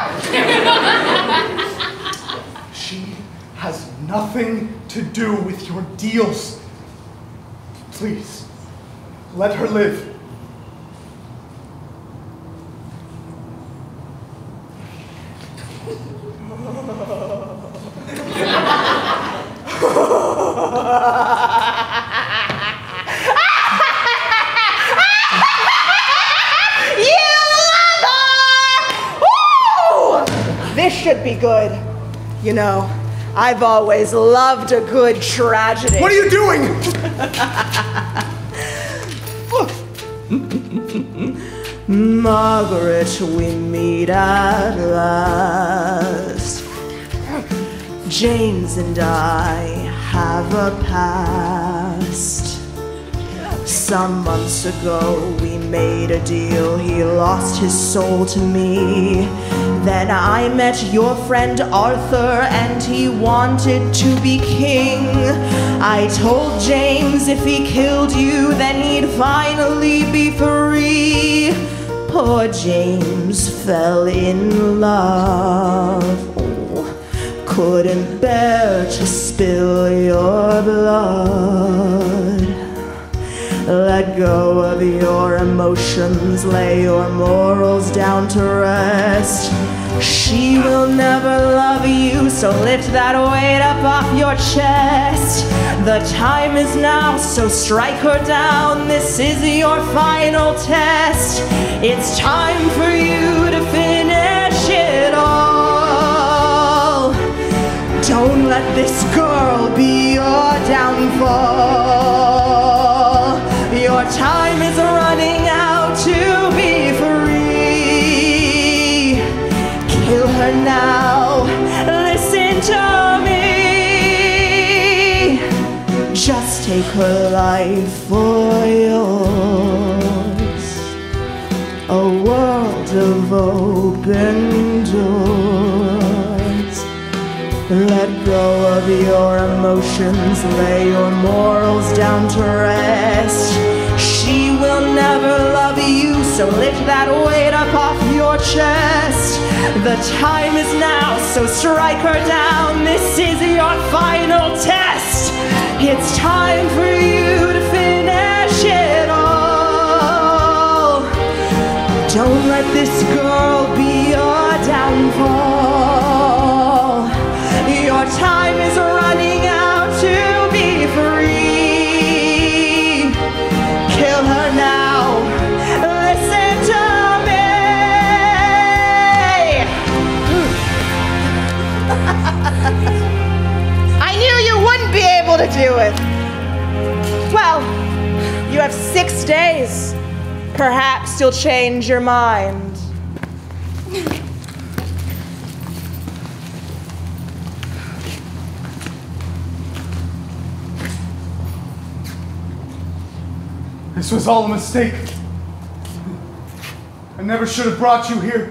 hard. She has nothing to do with your deals. Please, let her live. This should be good. You know, I've always loved a good tragedy. What are you doing? Margaret, we meet at last. James and I have a past. Some months ago we made a deal. He lost his soul to me. Then I met your friend Arthur and he wanted to be king. I told James if he killed you then he'd finally be free. Poor James fell in love. Oh, couldn't bear to spill your blood. Let go of your emotions, lay your morals down to rest. She will never love you, so lift that weight up off your chest. The time is now, so strike her down. This is your final test. It's time for you to finish it all. Don't let this girl be your downfall. Your time is running out to be free. Kill her now, listen to me. Just take her life for yours. A world of open doors. Let go of your emotions, lay your morals down to rest. She will never love you, so lift that weight up off your chest. The time is now, so strike her down. This is your final test. It's time for you to finish it all. Don't let this girl be your downfall. Your time is running out to be free. Kill her now. Listen to me. I knew you wouldn't be able to do it. Well, you have 6 days. Perhaps you'll change your mind. This was all a mistake. I never should have brought you here.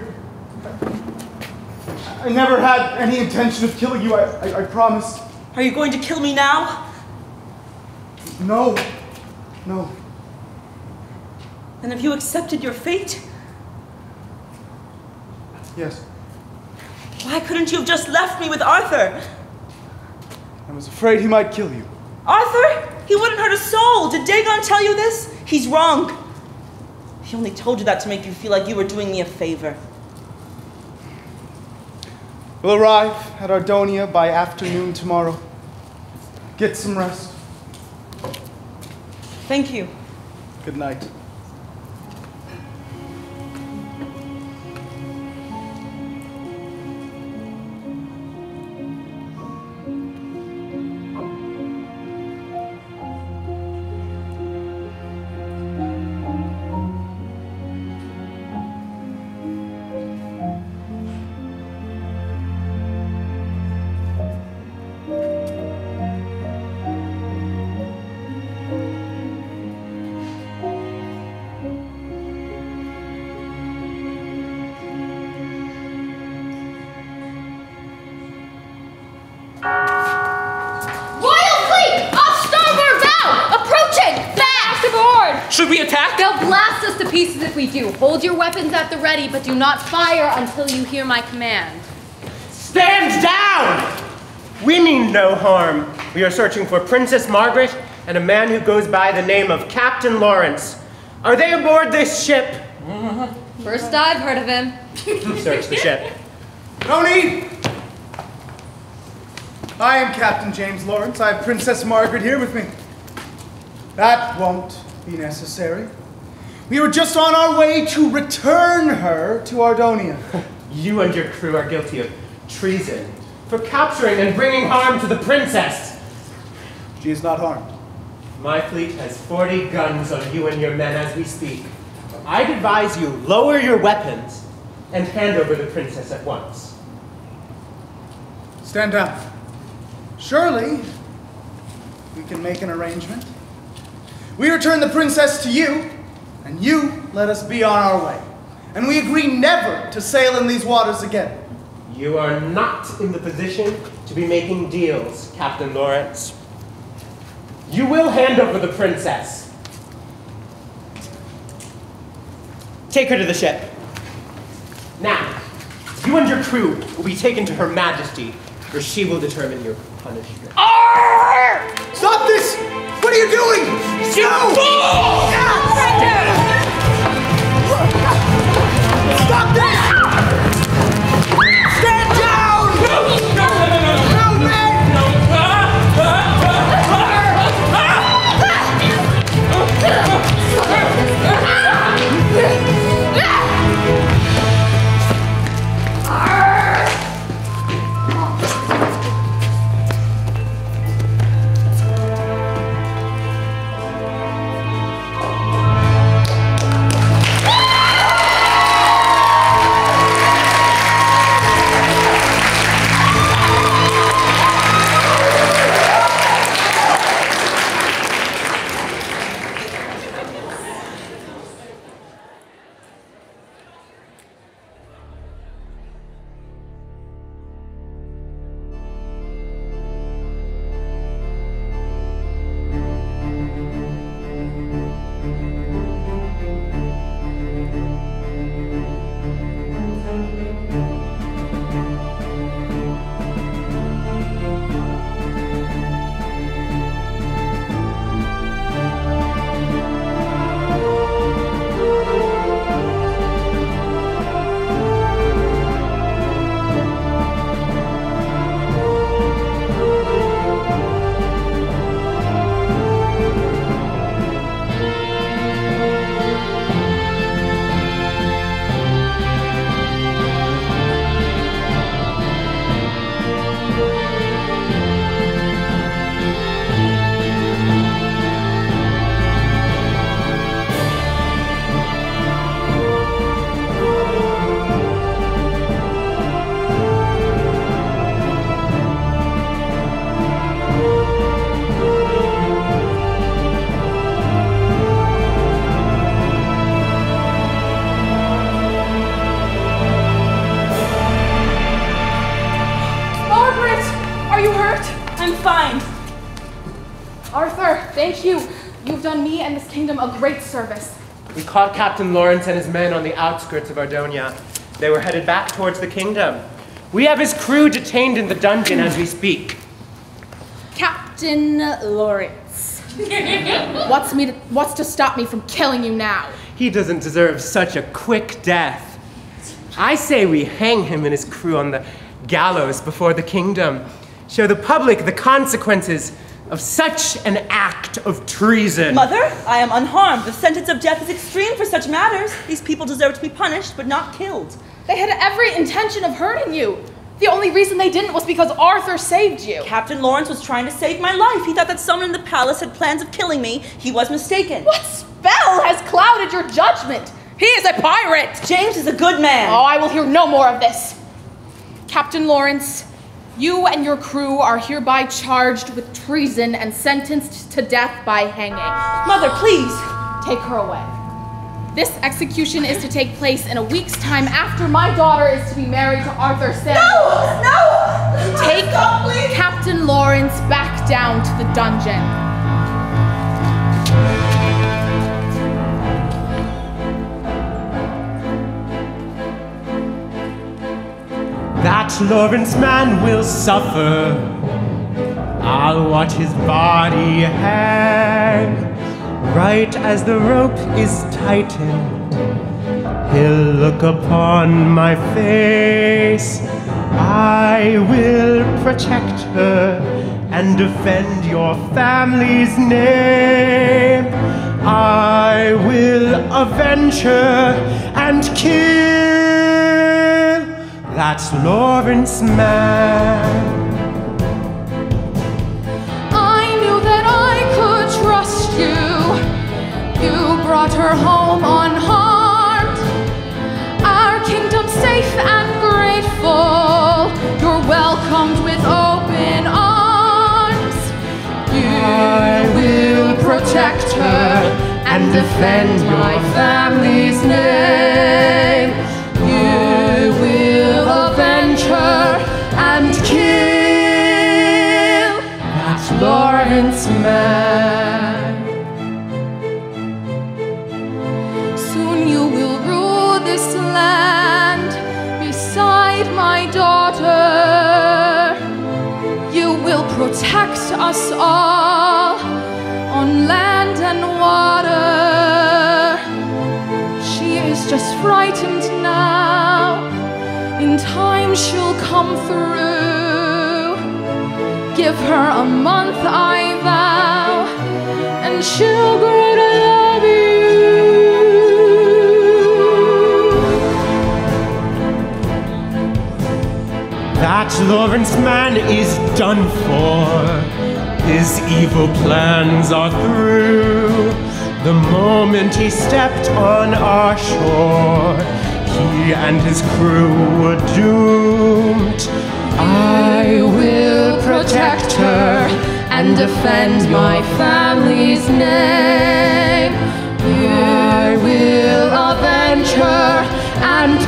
I never had any intention of killing you, I promise. Are you going to kill me now? No. No. Then have you accepted your fate? Yes. Why couldn't you have just left me with Arthur? I was afraid he might kill you. Arthur? He wouldn't hurt a soul. Did Dagon tell you this? He's wrong. He only told you that to make you feel like you were doing me a favor. We'll arrive at Ardonia by afternoon tomorrow. Get some rest. Thank you. Good night. Should we attack? They'll blast us to pieces if we do. Hold your weapons at the ready, but do not fire until you hear my command. Stand down! We mean no harm. We are searching for Princess Margaret and a man who goes by the name of Captain Lawrence. Are they aboard this ship? First I've heard of him. Search the ship. No need! I am Captain James Lawrence. I have Princess Margaret here with me. That won't be necessary. We were just on our way to return her to Ardonia. You and your crew are guilty of treason for capturing and bringing harm to the princess. She is not harmed. My fleet has 40 guns on you and your men as we speak. I'd advise you lower your weapons and hand over the princess at once. Stand down. Surely, we can make an arrangement. We return the princess to you, and you let us be on our way. And we agree never to sail in these waters again. You are not in the position to be making deals, Captain Lawrence. You will hand over the princess. Take her to the ship. Now, you and your crew will be taken to Her Majesty, where she will determine your punishment. Stop this! What are you doing? No! Stop this! Stand down! No, man! Thank you. You've done me and this kingdom a great service. We caught Captain Lawrence and his men on the outskirts of Ardonia. They were headed back towards the kingdom. We have his crew detained in the dungeon as we speak. Captain Lawrence. What's to stop me from killing you now? He doesn't deserve such a quick death. I say we hang him and his crew on the gallows before the kingdom. Show the public the consequences of such an act of treason. Mother, I am unharmed. The sentence of death is extreme for such matters. These people deserve to be punished, but not killed. They had every intention of hurting you. The only reason they didn't was because Arthur saved you. Captain Lawrence was trying to save my life. He thought that someone in the palace had plans of killing me. He was mistaken. What spell has clouded your judgment? He is a pirate! James is a good man. Oh, I will hear no more of this. Captain Lawrence, you and your crew are hereby charged with treason and sentenced to death by hanging. Mother, please. Take her away. This execution is to take place in a week's time after my daughter is to be married to Arthur Samuel. No! Take Captain Lawrence back down to the dungeon. that Lawrence man will suffer. I'll watch his body hang. Right as the rope is tightened, he'll look upon my face. I will protect her and defend your family's name. I will avenge her and kill that Lawrence man. I knew that I could trust you. You brought her home unharmed. Our kingdom safe and grateful. You're welcomed with open arms. I will protect her and defend my family's name. You will avenge her and kill that Lawrence man. Soon you will rule this land beside my daughter. You will protect us all on land and water. She is just frightened now. In time she'll come through. Give her a month, I vow, and she'll grow to love you. That Lawrence man is done for. His evil plans are through. The moment he stepped on our shore, he and his crew were doomed. I will protect her and defend my family's name. I will avenge her and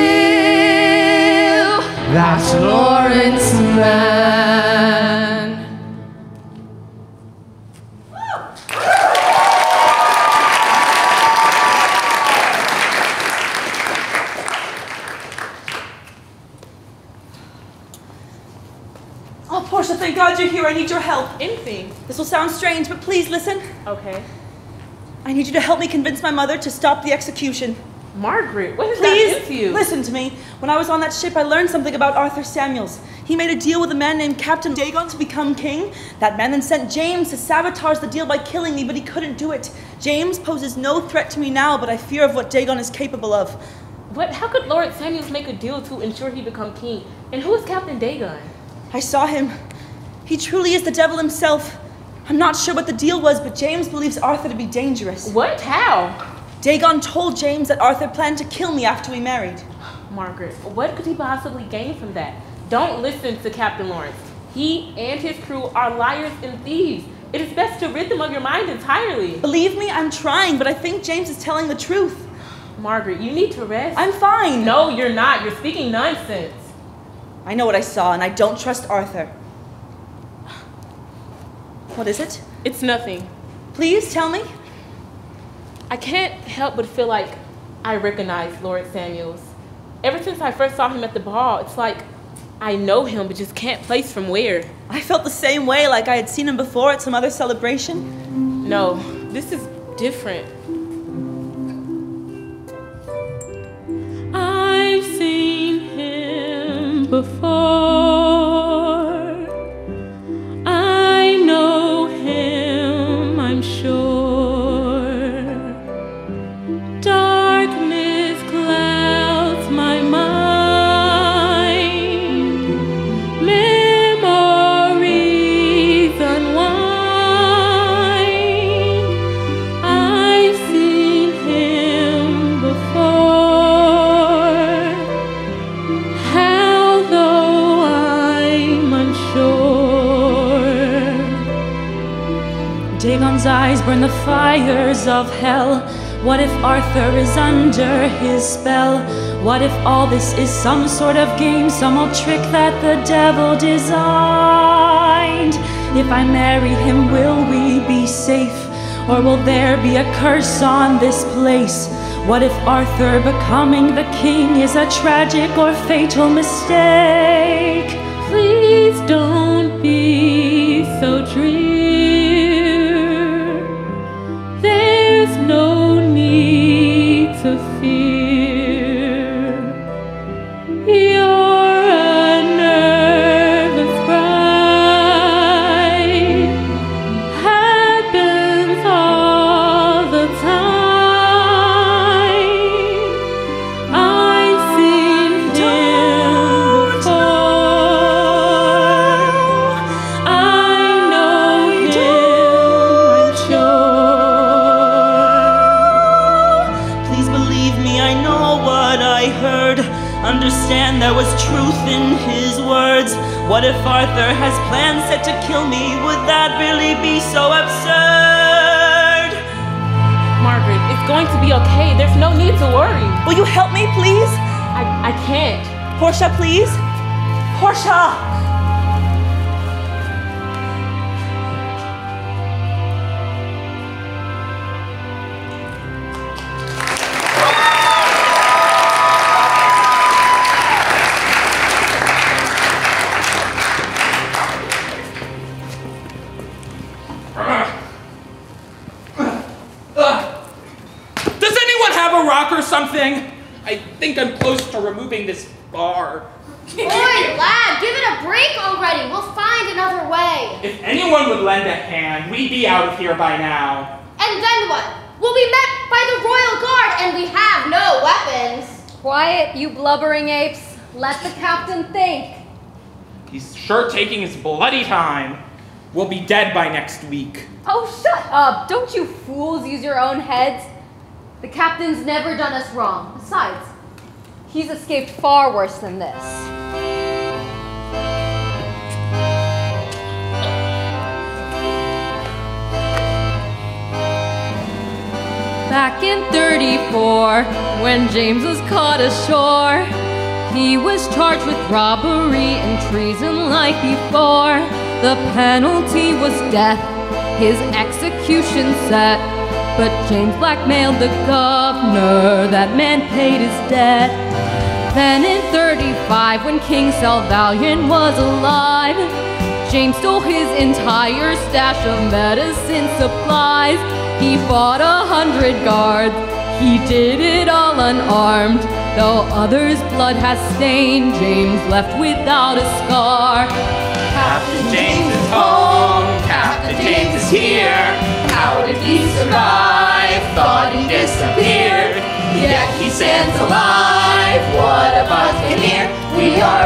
kill that Lawrence man. Oh, Portia, thank God you're here. I need your help. Anything. This will sound strange, but please listen. Okay. I need you to help me convince my mother to stop the execution. Margaret, what has Please, that you? listen to me. When I was on that ship, I learned something about Arthur Samuels. He made a deal with a man named Captain Dagon to become king. That man then sent James to sabotage the deal by killing me, but he couldn't do it. James poses no threat to me now, but I fear of what Dagon is capable of. What? How could Lord Samuels make a deal to ensure he become king? And who is Captain Dagon? I saw him. He truly is the devil himself. I'm not sure what the deal was, but James believes Arthur to be dangerous. What? How? Dagon told James that Arthur planned to kill me after we married. Margaret, what could he possibly gain from that? Don't listen to Captain Lawrence. He and his crew are liars and thieves. It is best to rid them of your mind entirely. Believe me, I'm trying, but I think James is telling the truth. Margaret, you need to rest. I'm fine. No, you're not. You're speaking nonsense. I know what I saw, and I don't trust Arthur. What is it? It's nothing. Please tell me. I can't help but feel like I recognize Lord Samuels. Ever since I first saw him at the ball, it's like I know him, but just can't place from where. I felt the same way, like I had seen him before at some other celebration. No, this is different. I've seen him before. I know him, I'm sure. Darkness clouds my mind. Memories unwind. I've seen him before. How though I'm unsure. Dagon's eyes burn the fires of hell. What if Arthur is under his spell? What if all this is some sort of game, some old trick that the devil designed? If I marry him, will we be safe? Or will there be a curse on this place? What if Arthur becoming the king is a tragic or fatal mistake? Please don't be so drear. There's no need to fear. You're a nervous bride. Happens all the time. I've seen him before. I know him, I'm sure. Please believe me, I know what I heard. Understand there was truth in his words. What if Arthur has plans set to kill me? Would that really be so absurd? Margaret, it's going to be okay. There's no need to worry. Will you help me, please? I can't. Portia, please? Portia! Does anyone have a rock or something? I think I'm close to removing this bar. Boy, lad, give it a break already. We'll find another way. If anyone would lend a hand, we'd be out of here by now. And then what? We'll be met by the royal guard, and we have no weapons. Quiet, you blubbering apes. Let the captain think. He's sure taking his bloody time. We'll be dead by next week. Oh, shut up. Don't you fools use your own heads. The captain's never done us wrong. Besides, he's escaped far worse than this. Back in 34, when James was caught ashore, he was charged with robbery and treason like before. The penalty was death, his execution set. But James blackmailed the governor, that man paid his debt. Then in 35, when King Salvalian was alive, James stole his entire stash of medicine supplies. He fought 100 guards, he did it all unarmed. Though others' blood has stained, James left without a scar. Captain James is home, Captain James is here. How did he survive? Thought he disappeared. Yet he stands alive. What of us can hear? We are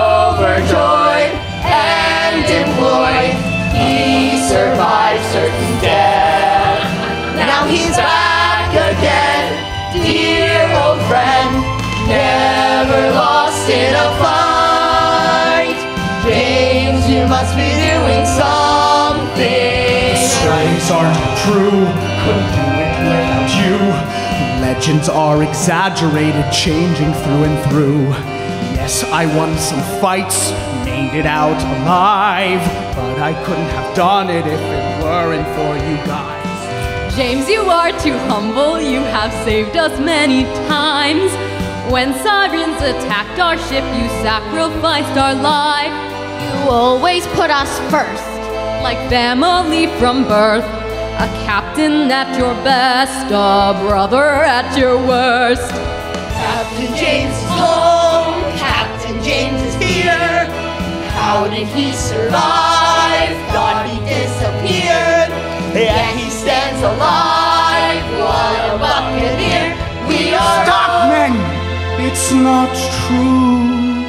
overjoyed and employed. He survived certain death. Now he's back again, dear old friend. Never lost in a fight. James, you must be doing something. Stories aren't true, couldn't do it without you. Legends are exaggerated, changing through and through. Yes, I won some fights, made it out alive, but I couldn't have done it if it weren't for you guys. James, you are too humble, you have saved us many times. When sirens attacked our ship, you sacrificed our life. You always put us first. Like family from birth, a captain at your best, a brother at your worst. Captain James is home, Captain James is here. How did he survive? Thought he disappeared. Yet he stands alive. What a buccaneer. We are. Stop, men! It's not true.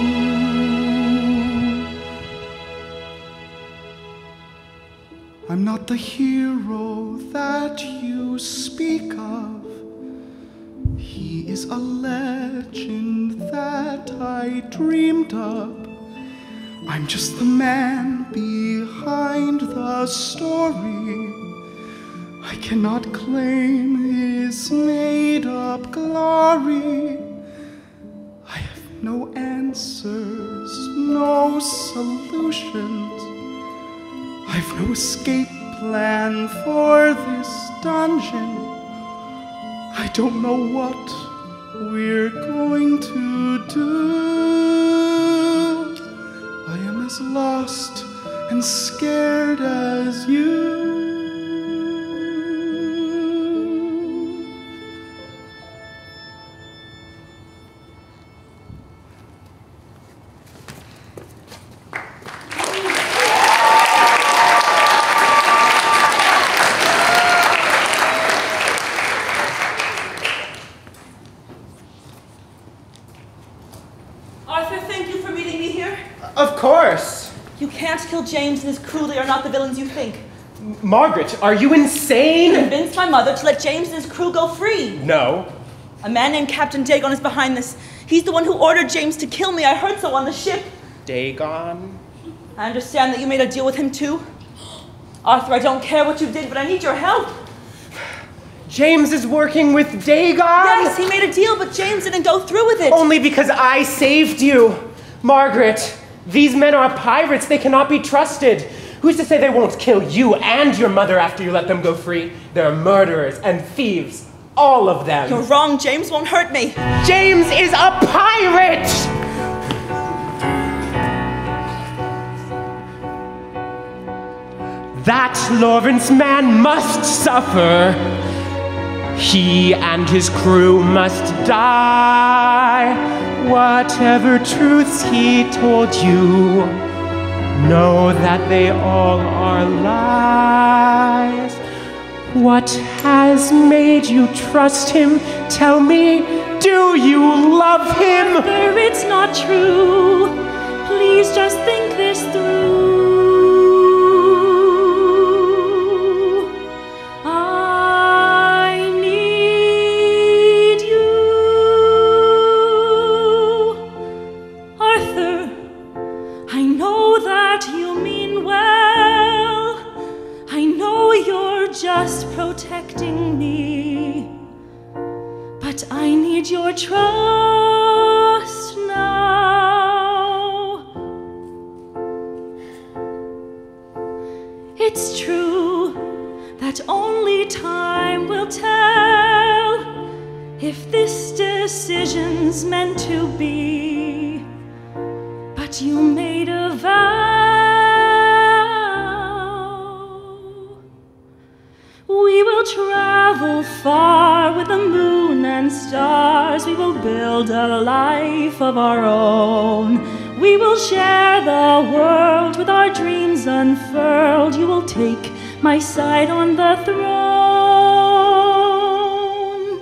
I'm not the hero that you speak of. He is a legend that I dreamed of. I'm just the man behind the story. I cannot claim his made-up glory. I have no answers, no solutions. I've no escape plan for this dungeon. I don't know what we're going to do. I am as lost and scared as you. Of course. You can't kill James and his crew. They are not the villains you think. Margaret, are you insane? Convince my mother to let James and his crew go free. No. A man named Captain Dagon is behind this. He's the one who ordered James to kill me. I heard so on the ship. Dagon? I understand that you made a deal with him too. Arthur, I don't care what you did, but I need your help. James is working with Dagon? Yes, he made a deal, but James didn't go through with it. Only because I saved you. Margaret, these men are pirates. They cannot be trusted. Who's to say they won't kill you and your mother after you let them go free? They're murderers and thieves. All of them. You're wrong. James won't hurt me. James is a pirate! That Lawrence man must suffer. He and his crew must die. Whatever truths he told you, know that they all are lies. What has made you trust him? Tell me, do you love him? Arthur, it's not true. Please just think this through. I need you. Arthur, I know that you mean well. I know you're just protecting me. But I need your trust now. It's true that only time will tell if this decision's meant to be. But you made a vow. We will travel far with the moon and stars. We will build a life of our own. We will share the world with our dreams unfurled. You will take my side on the throne.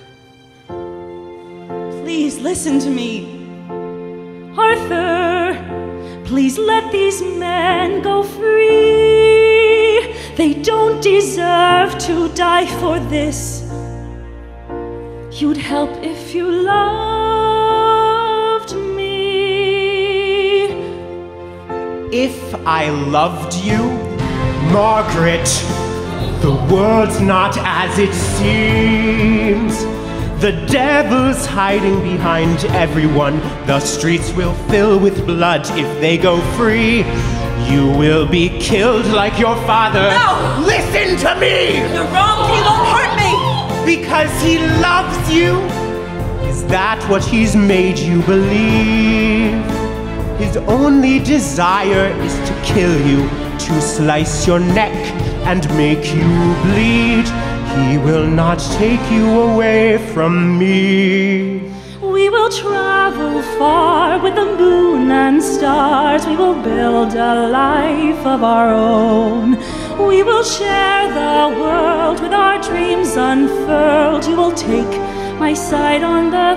Please listen to me. Arthur, please let these men go free. They don't deserve to die for this. You'd help if you loved me. If I loved you, Margaret, the world's not as it seems. The devil's hiding behind everyone. The streets will fill with blood if they go free. You will be killed like your father. No! Listen to me! You're wrong. He won't hurt me. Because he loves you? Is that what he's made you believe? His only desire is to kill you, to slice your neck and make you bleed. He will not take you away from me. We will travel far with the moon and stars. We will build a life of our own. We will share the world with our dreams unfurled. You will take my side on the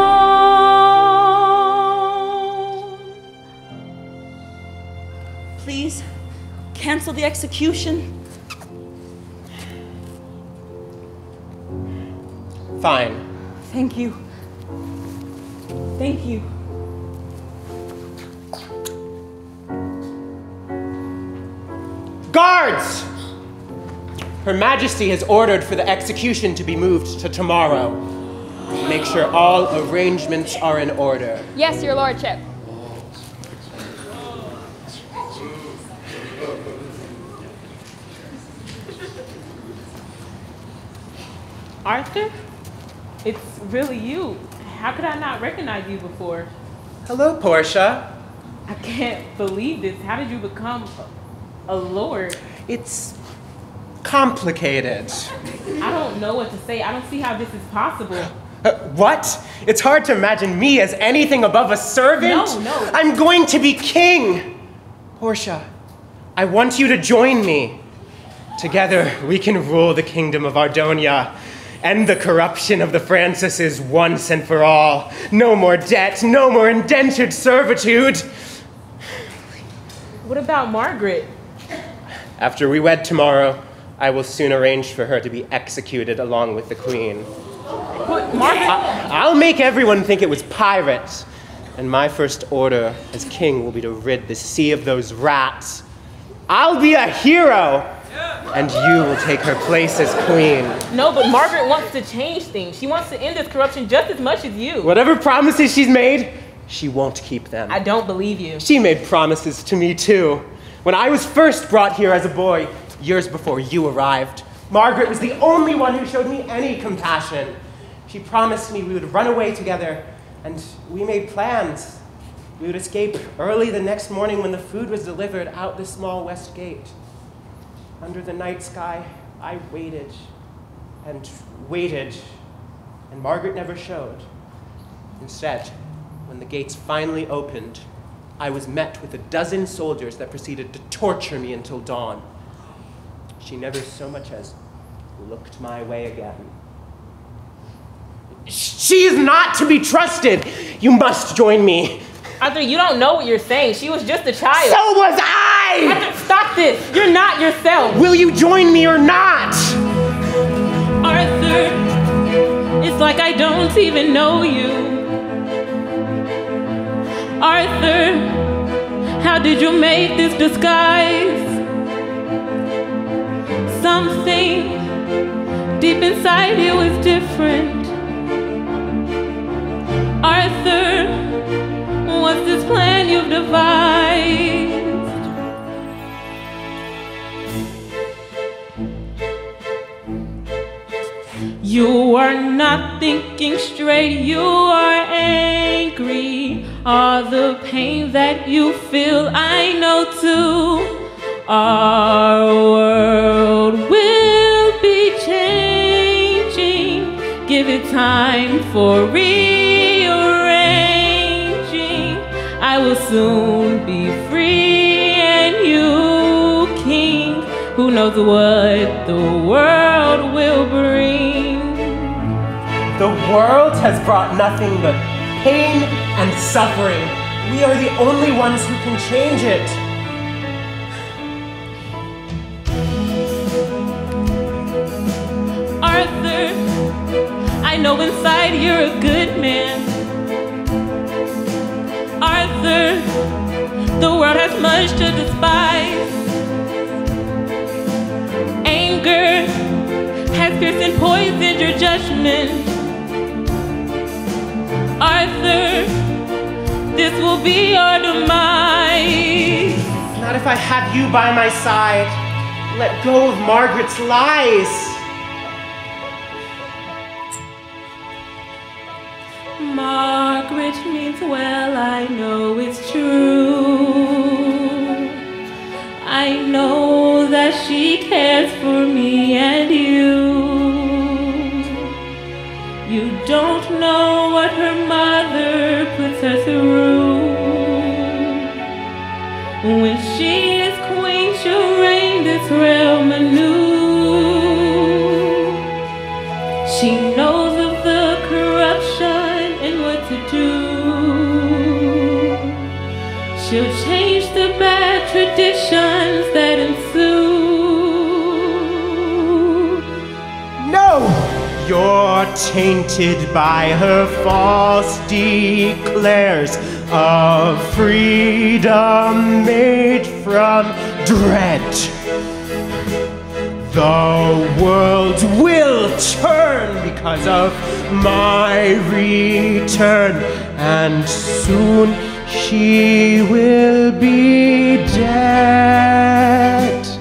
throne. Please, cancel the execution. Fine. Thank you. Thank you. Guards! Her Majesty has ordered for the execution to be moved to tomorrow. Make sure all arrangements are in order. Yes, your lordship. Arthur? It's really you. How could I not recognize you before? Hello, Portia. I can't believe this. How did you become a lord? It's complicated. I don't know what to say. I don't see how this is possible. What? It's hard to imagine me as anything above a servant. No. I'm going to be king. Portia, I want you to join me. Together, we can rule the kingdom of Ardonia, end the corruption of the Francises once and for all. No more debt, no more indentured servitude. What about Margaret? After we wed tomorrow, I will soon arrange for her to be executed along with the queen. But Margaret... I'll make everyone think it was pirates. And my first order as king will be to rid the sea of those rats. I'll be a hero, and you will take her place as queen. No, but Margaret wants to change things. She wants to end this corruption just as much as you. Whatever promises she's made, she won't keep them. I don't believe you. She made promises to me too. When I was first brought here as a boy, years before you arrived, Margaret was the only one who showed me any compassion. She promised me we would run away together, and we made plans. We would escape early the next morning when the food was delivered out the small west gate. Under the night sky, I waited, and Margaret never showed. Instead, when the gates finally opened, I was met with a dozen soldiers that proceeded to torture me until dawn. She never so much as looked my way again. She is not to be trusted. You must join me. Arthur, you don't know what you're saying. She was just a child. So was I! Arthur, stop this. You're not yourself. Will you join me or not? Arthur, it's like I don't even know you. Arthur, how did you make this disguise? Something deep inside you is different. Arthur, what's this plan you've devised? You are not thinking straight, you are angry. All the pain that you feel, I know too. Our world will be changing. Give it time for rearranging. I will soon be free and you king. Who knows what the world will bring? The world has brought nothing but pain and suffering. We are the only ones who can change it. Arthur, I know inside you're a good man. Arthur, the world has much to despise. Anger has pierced and poisoned your judgment. Arthur, this will be your demise. Not if I have you by my side. Let go of Margaret's lies. Margaret means well, I know it's true. I know that she cares for me and you. You don't know what her mother puts her through. When she is queen, she'll reign this realm anew. She knows of the corruption and what to do. She'll change the bad traditions that ensue. No! You're tainted by her false declares of freedom made from dread. The world will turn because of my return, and soon she will be dead.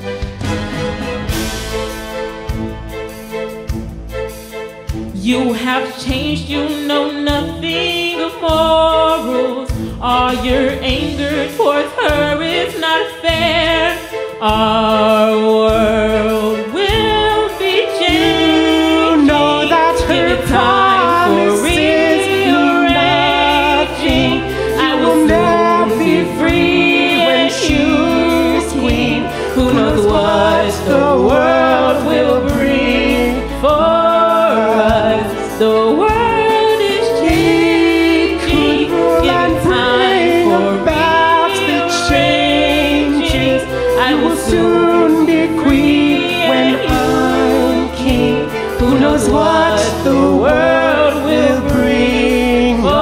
You have changed, you know nothing of morals. All your anger towards her is not fair. Our world will be changed. You know that her time for rearranging. I will never be free when she's queen. Who knows what the world will bring for us? The world is changing. Give time for rearranging. I will soon be queen when I'm king. Who knows what the world will bring for us?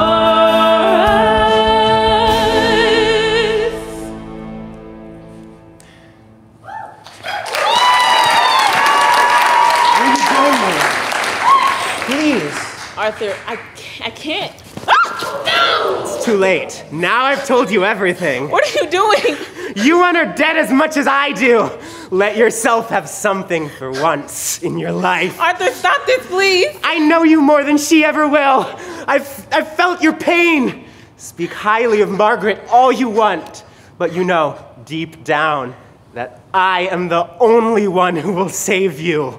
Where are you going, Mom? Please. Arthur, I can't. It's too late. Now I've told you everything. What are you doing? You want her dead as much as I do. Let yourself have something for once in your life. Arthur, stop this, please. I know you more than she ever will. I've felt your pain. Speak highly of Margaret all you want, but you know deep down that I am the only one who will save you.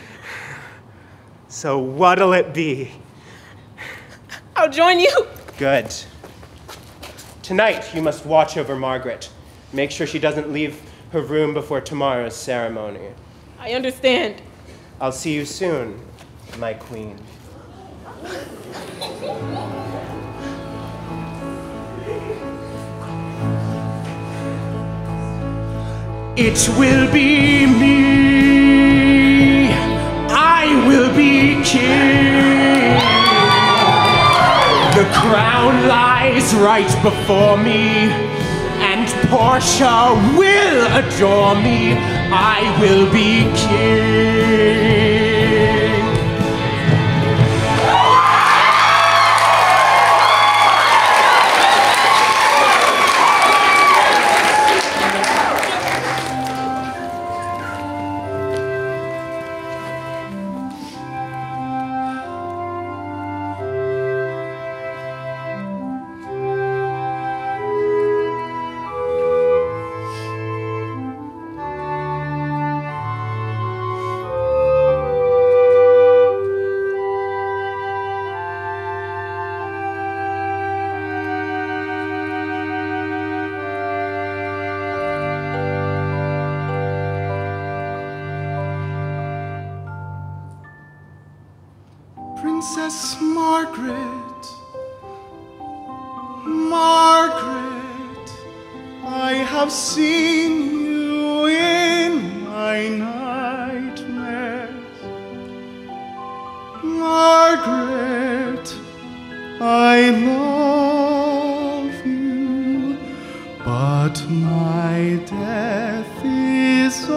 So what'll it be? I'll join you. Good. Tonight, you must watch over Margaret. Make sure she doesn't leave her room before tomorrow's ceremony. I understand. I'll see you soon, my queen. It will be me. I will be king. The crown lies right before me, and Portia will adore me. I will be king. Princess Margaret, Margaret, I have seen you in my nightmares. Margaret, I love you, but my death is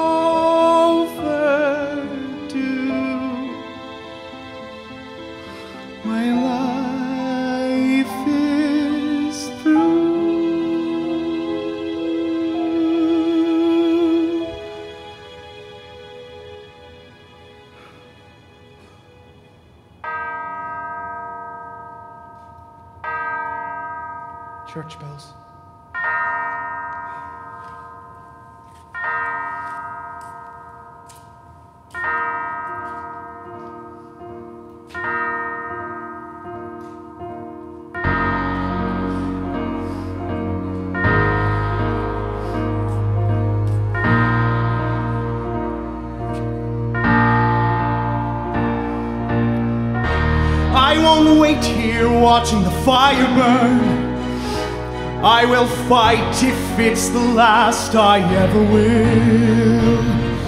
overdue. My life is through. Church bells. I won't wait here watching the fire burn. I will fight if it's the last I ever will.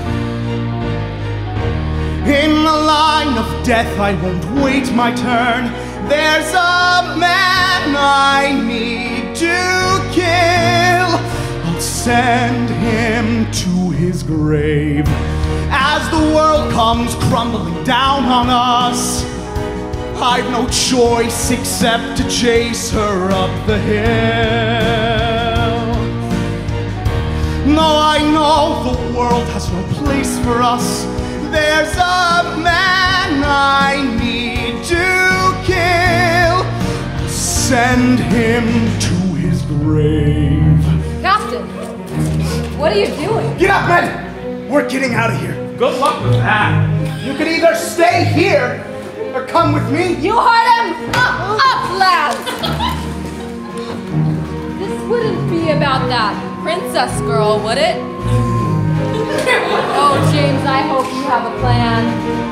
In the line of death I won't wait my turn. There's a man I need to kill. I'll send him to his grave. As the world comes crumbling down on us, I've no choice except to chase her up the hill. No, I know the world has no place for us. There's a man I need send him to his grave. Captain, what are you doing? Get up, men! We're getting out of here. Good luck with that. You can either stay here or come with me. You heard him! Up, lads! This wouldn't be about that princess girl, would it? Oh, James, I hope you have a plan.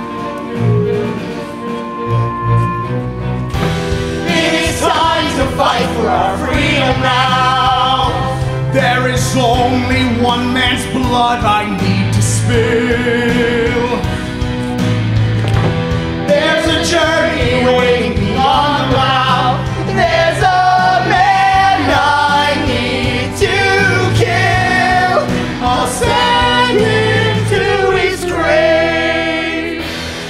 It is time to fight for our freedom now. There is only one man's blood I need to spill. There's a journey waiting beyond the bow. There's a man I need to kill. I'll send him to his grave.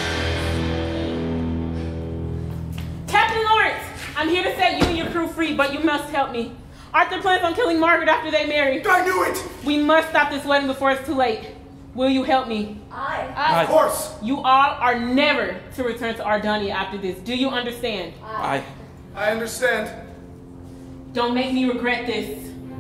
Captain Lawrence, I'm here to set you and your crew free, but you must help me. Arthur plans on killing Margaret after they marry. I knew it! We must stop this wedding before it's too late. Will you help me? Of course. You all are never to return to Ardonia after this. Do you understand? I understand. Don't make me regret this.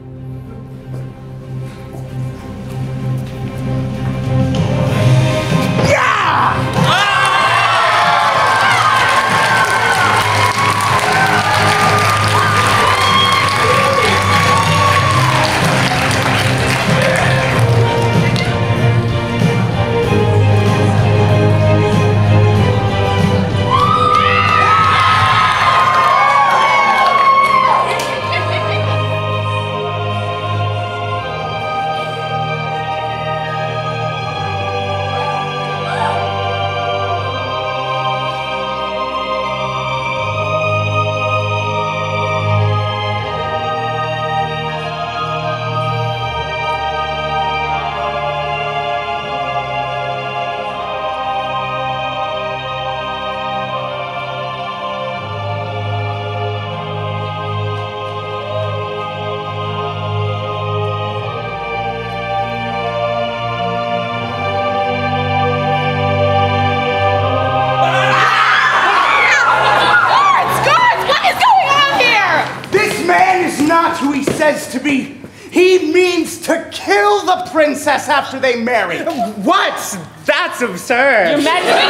To be. He means to kill the princess after they marry. What? That's absurd. Your Majesty,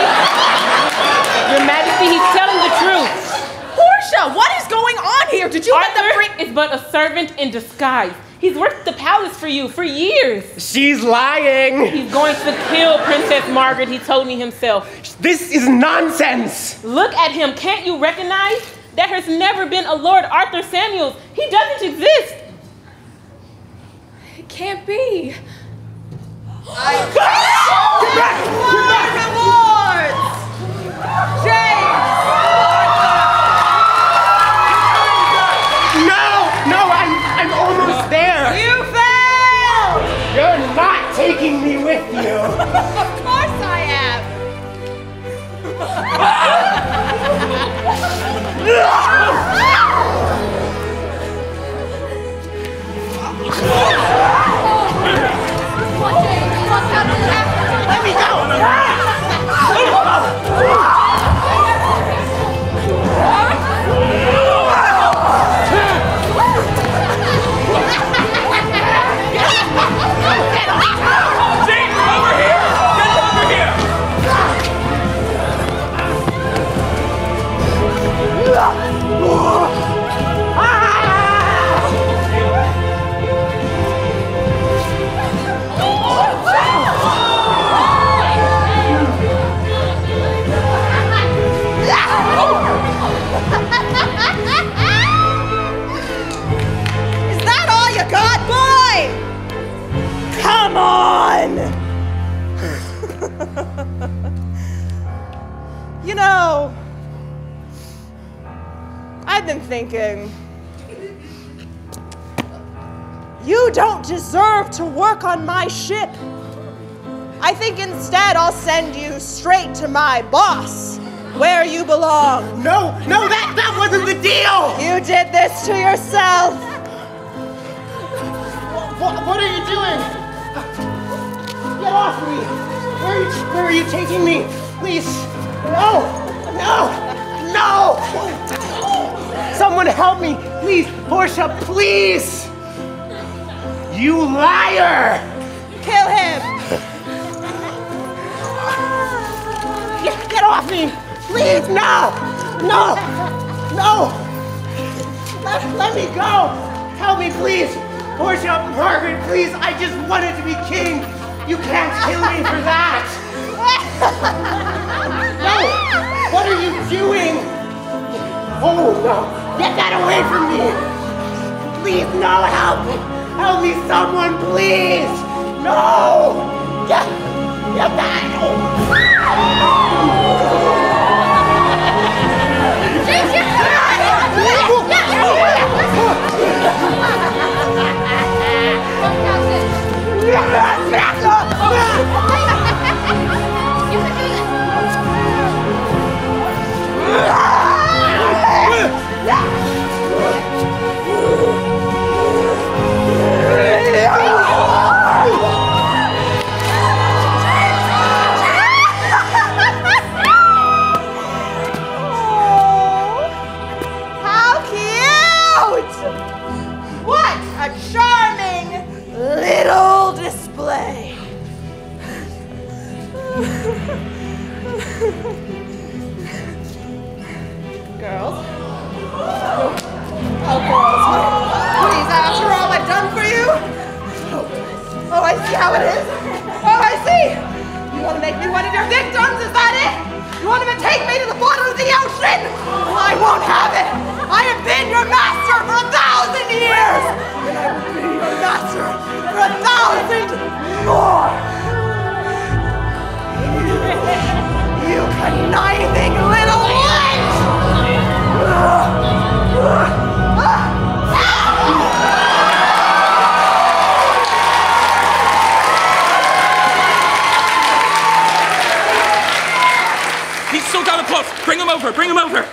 he's telling the truth. Portia, what is going on here? Did you let them Arthur is but a servant in disguise. He's worked the palace for you for years. She's lying. He's going to kill Princess Margaret, he told me himself. This is nonsense. Look at him. Can't you recognize? There has never been a Lord Arthur Samuels. He doesn't exist. It can't be. Get back! Lords! James! No, I'm almost there. You failed! You're not taking me with you. Of course I am. Let me go! James, over here! Get over here! Is that all you got, boy? Come on! You know, I've been thinking, you don't deserve to work on my ship. I think instead I'll send you straight to my boss, where you belong. No, that wasn't the deal! You did this to yourself. What are you doing? Get off me! Where are you taking me? Please, no! someone help me! Please, Portia, please! You liar! Kill him! Get off me! Please, no! No! No! Let me go! Help me, please! Portia, Margaret, please! I just wanted to be king! You can't kill me for that! No! What are you doing? Oh, no! Get that away from me! Please, no! Help me! Help me, someone, please! No! Get that! Little display. Girls? Oh, girls, please, after all I've done for you? Oh, I see how it is. Oh, I see. You want to make me one of your victims, is that it? You want to take me to the bottom of the ocean? I won't have it. I have been your master for 1,000 years. And I will be your master for 1,000 more. You conniving little witch! He's still got him close. Bring him over. Bring him over.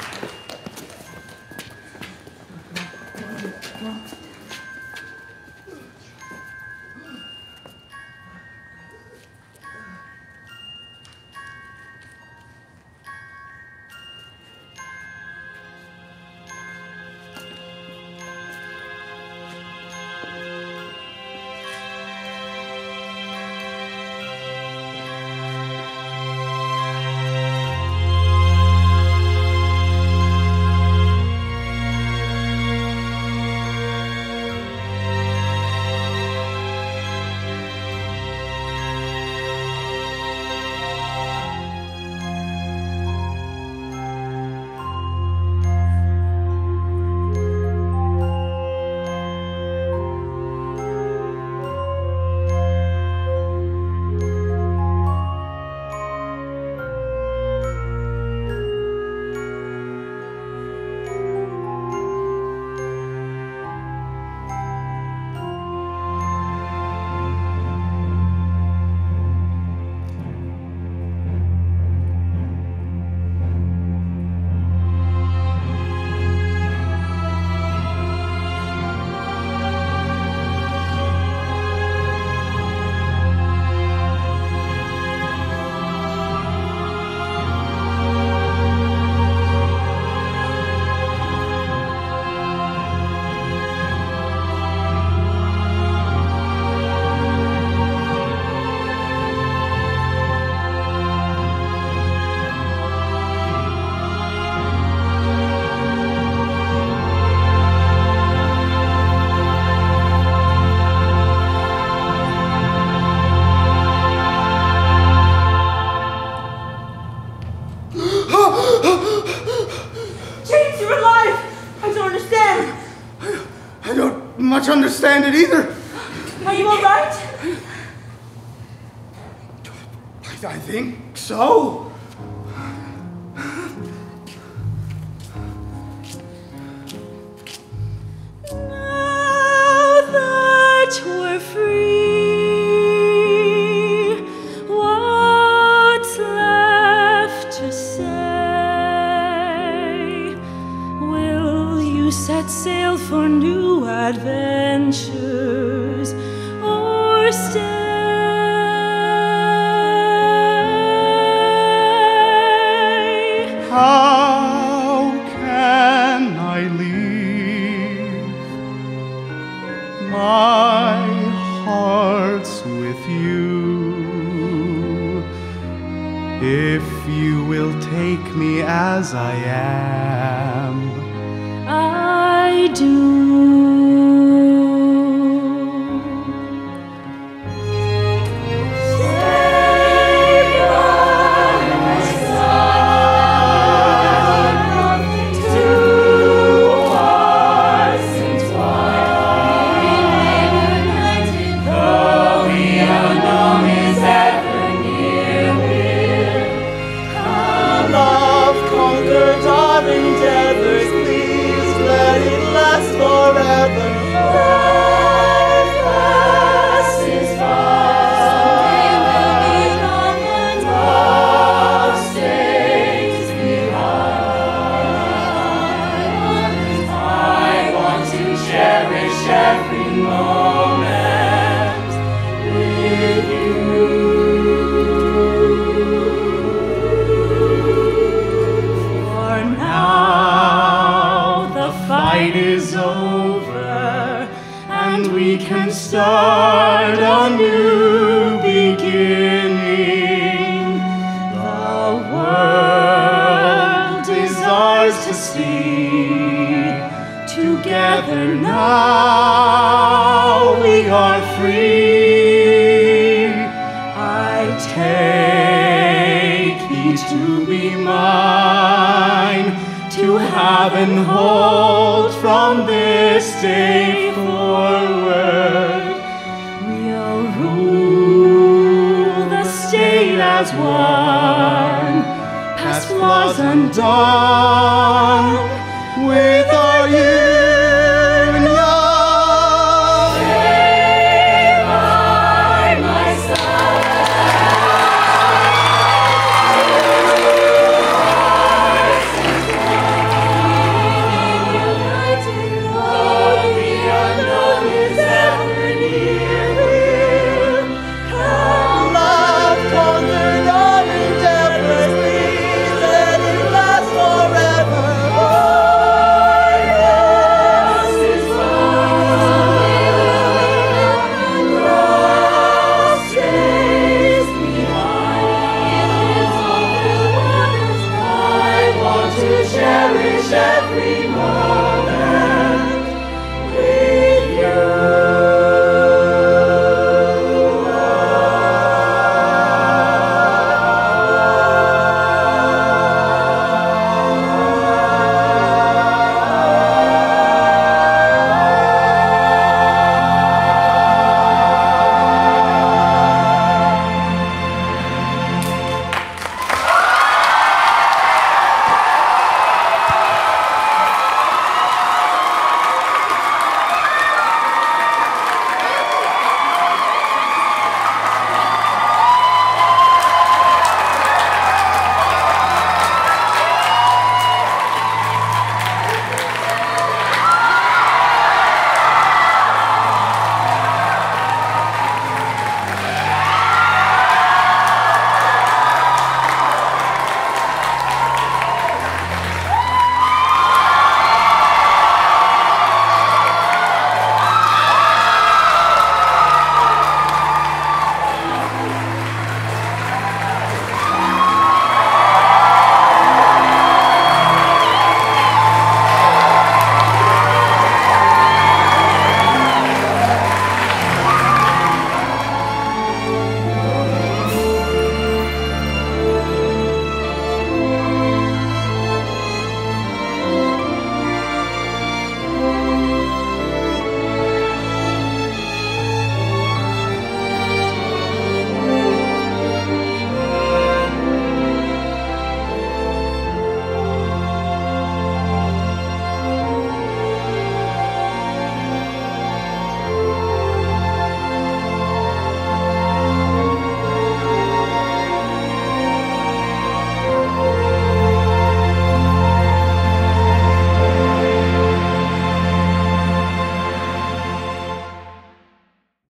Understand it either. Are you all right? I think so. Now that we're free, what's left to say? Will you set sail for new adventures or stay? How can I if you will take me as I am. I do. Start a new beginning. The world is ours to see. Together now we are free. I take thee to be mine, to have and hold from this day forward. As one, past flaws undone, with our union. Stay by my Lord, the unknown is ever near. Cherish every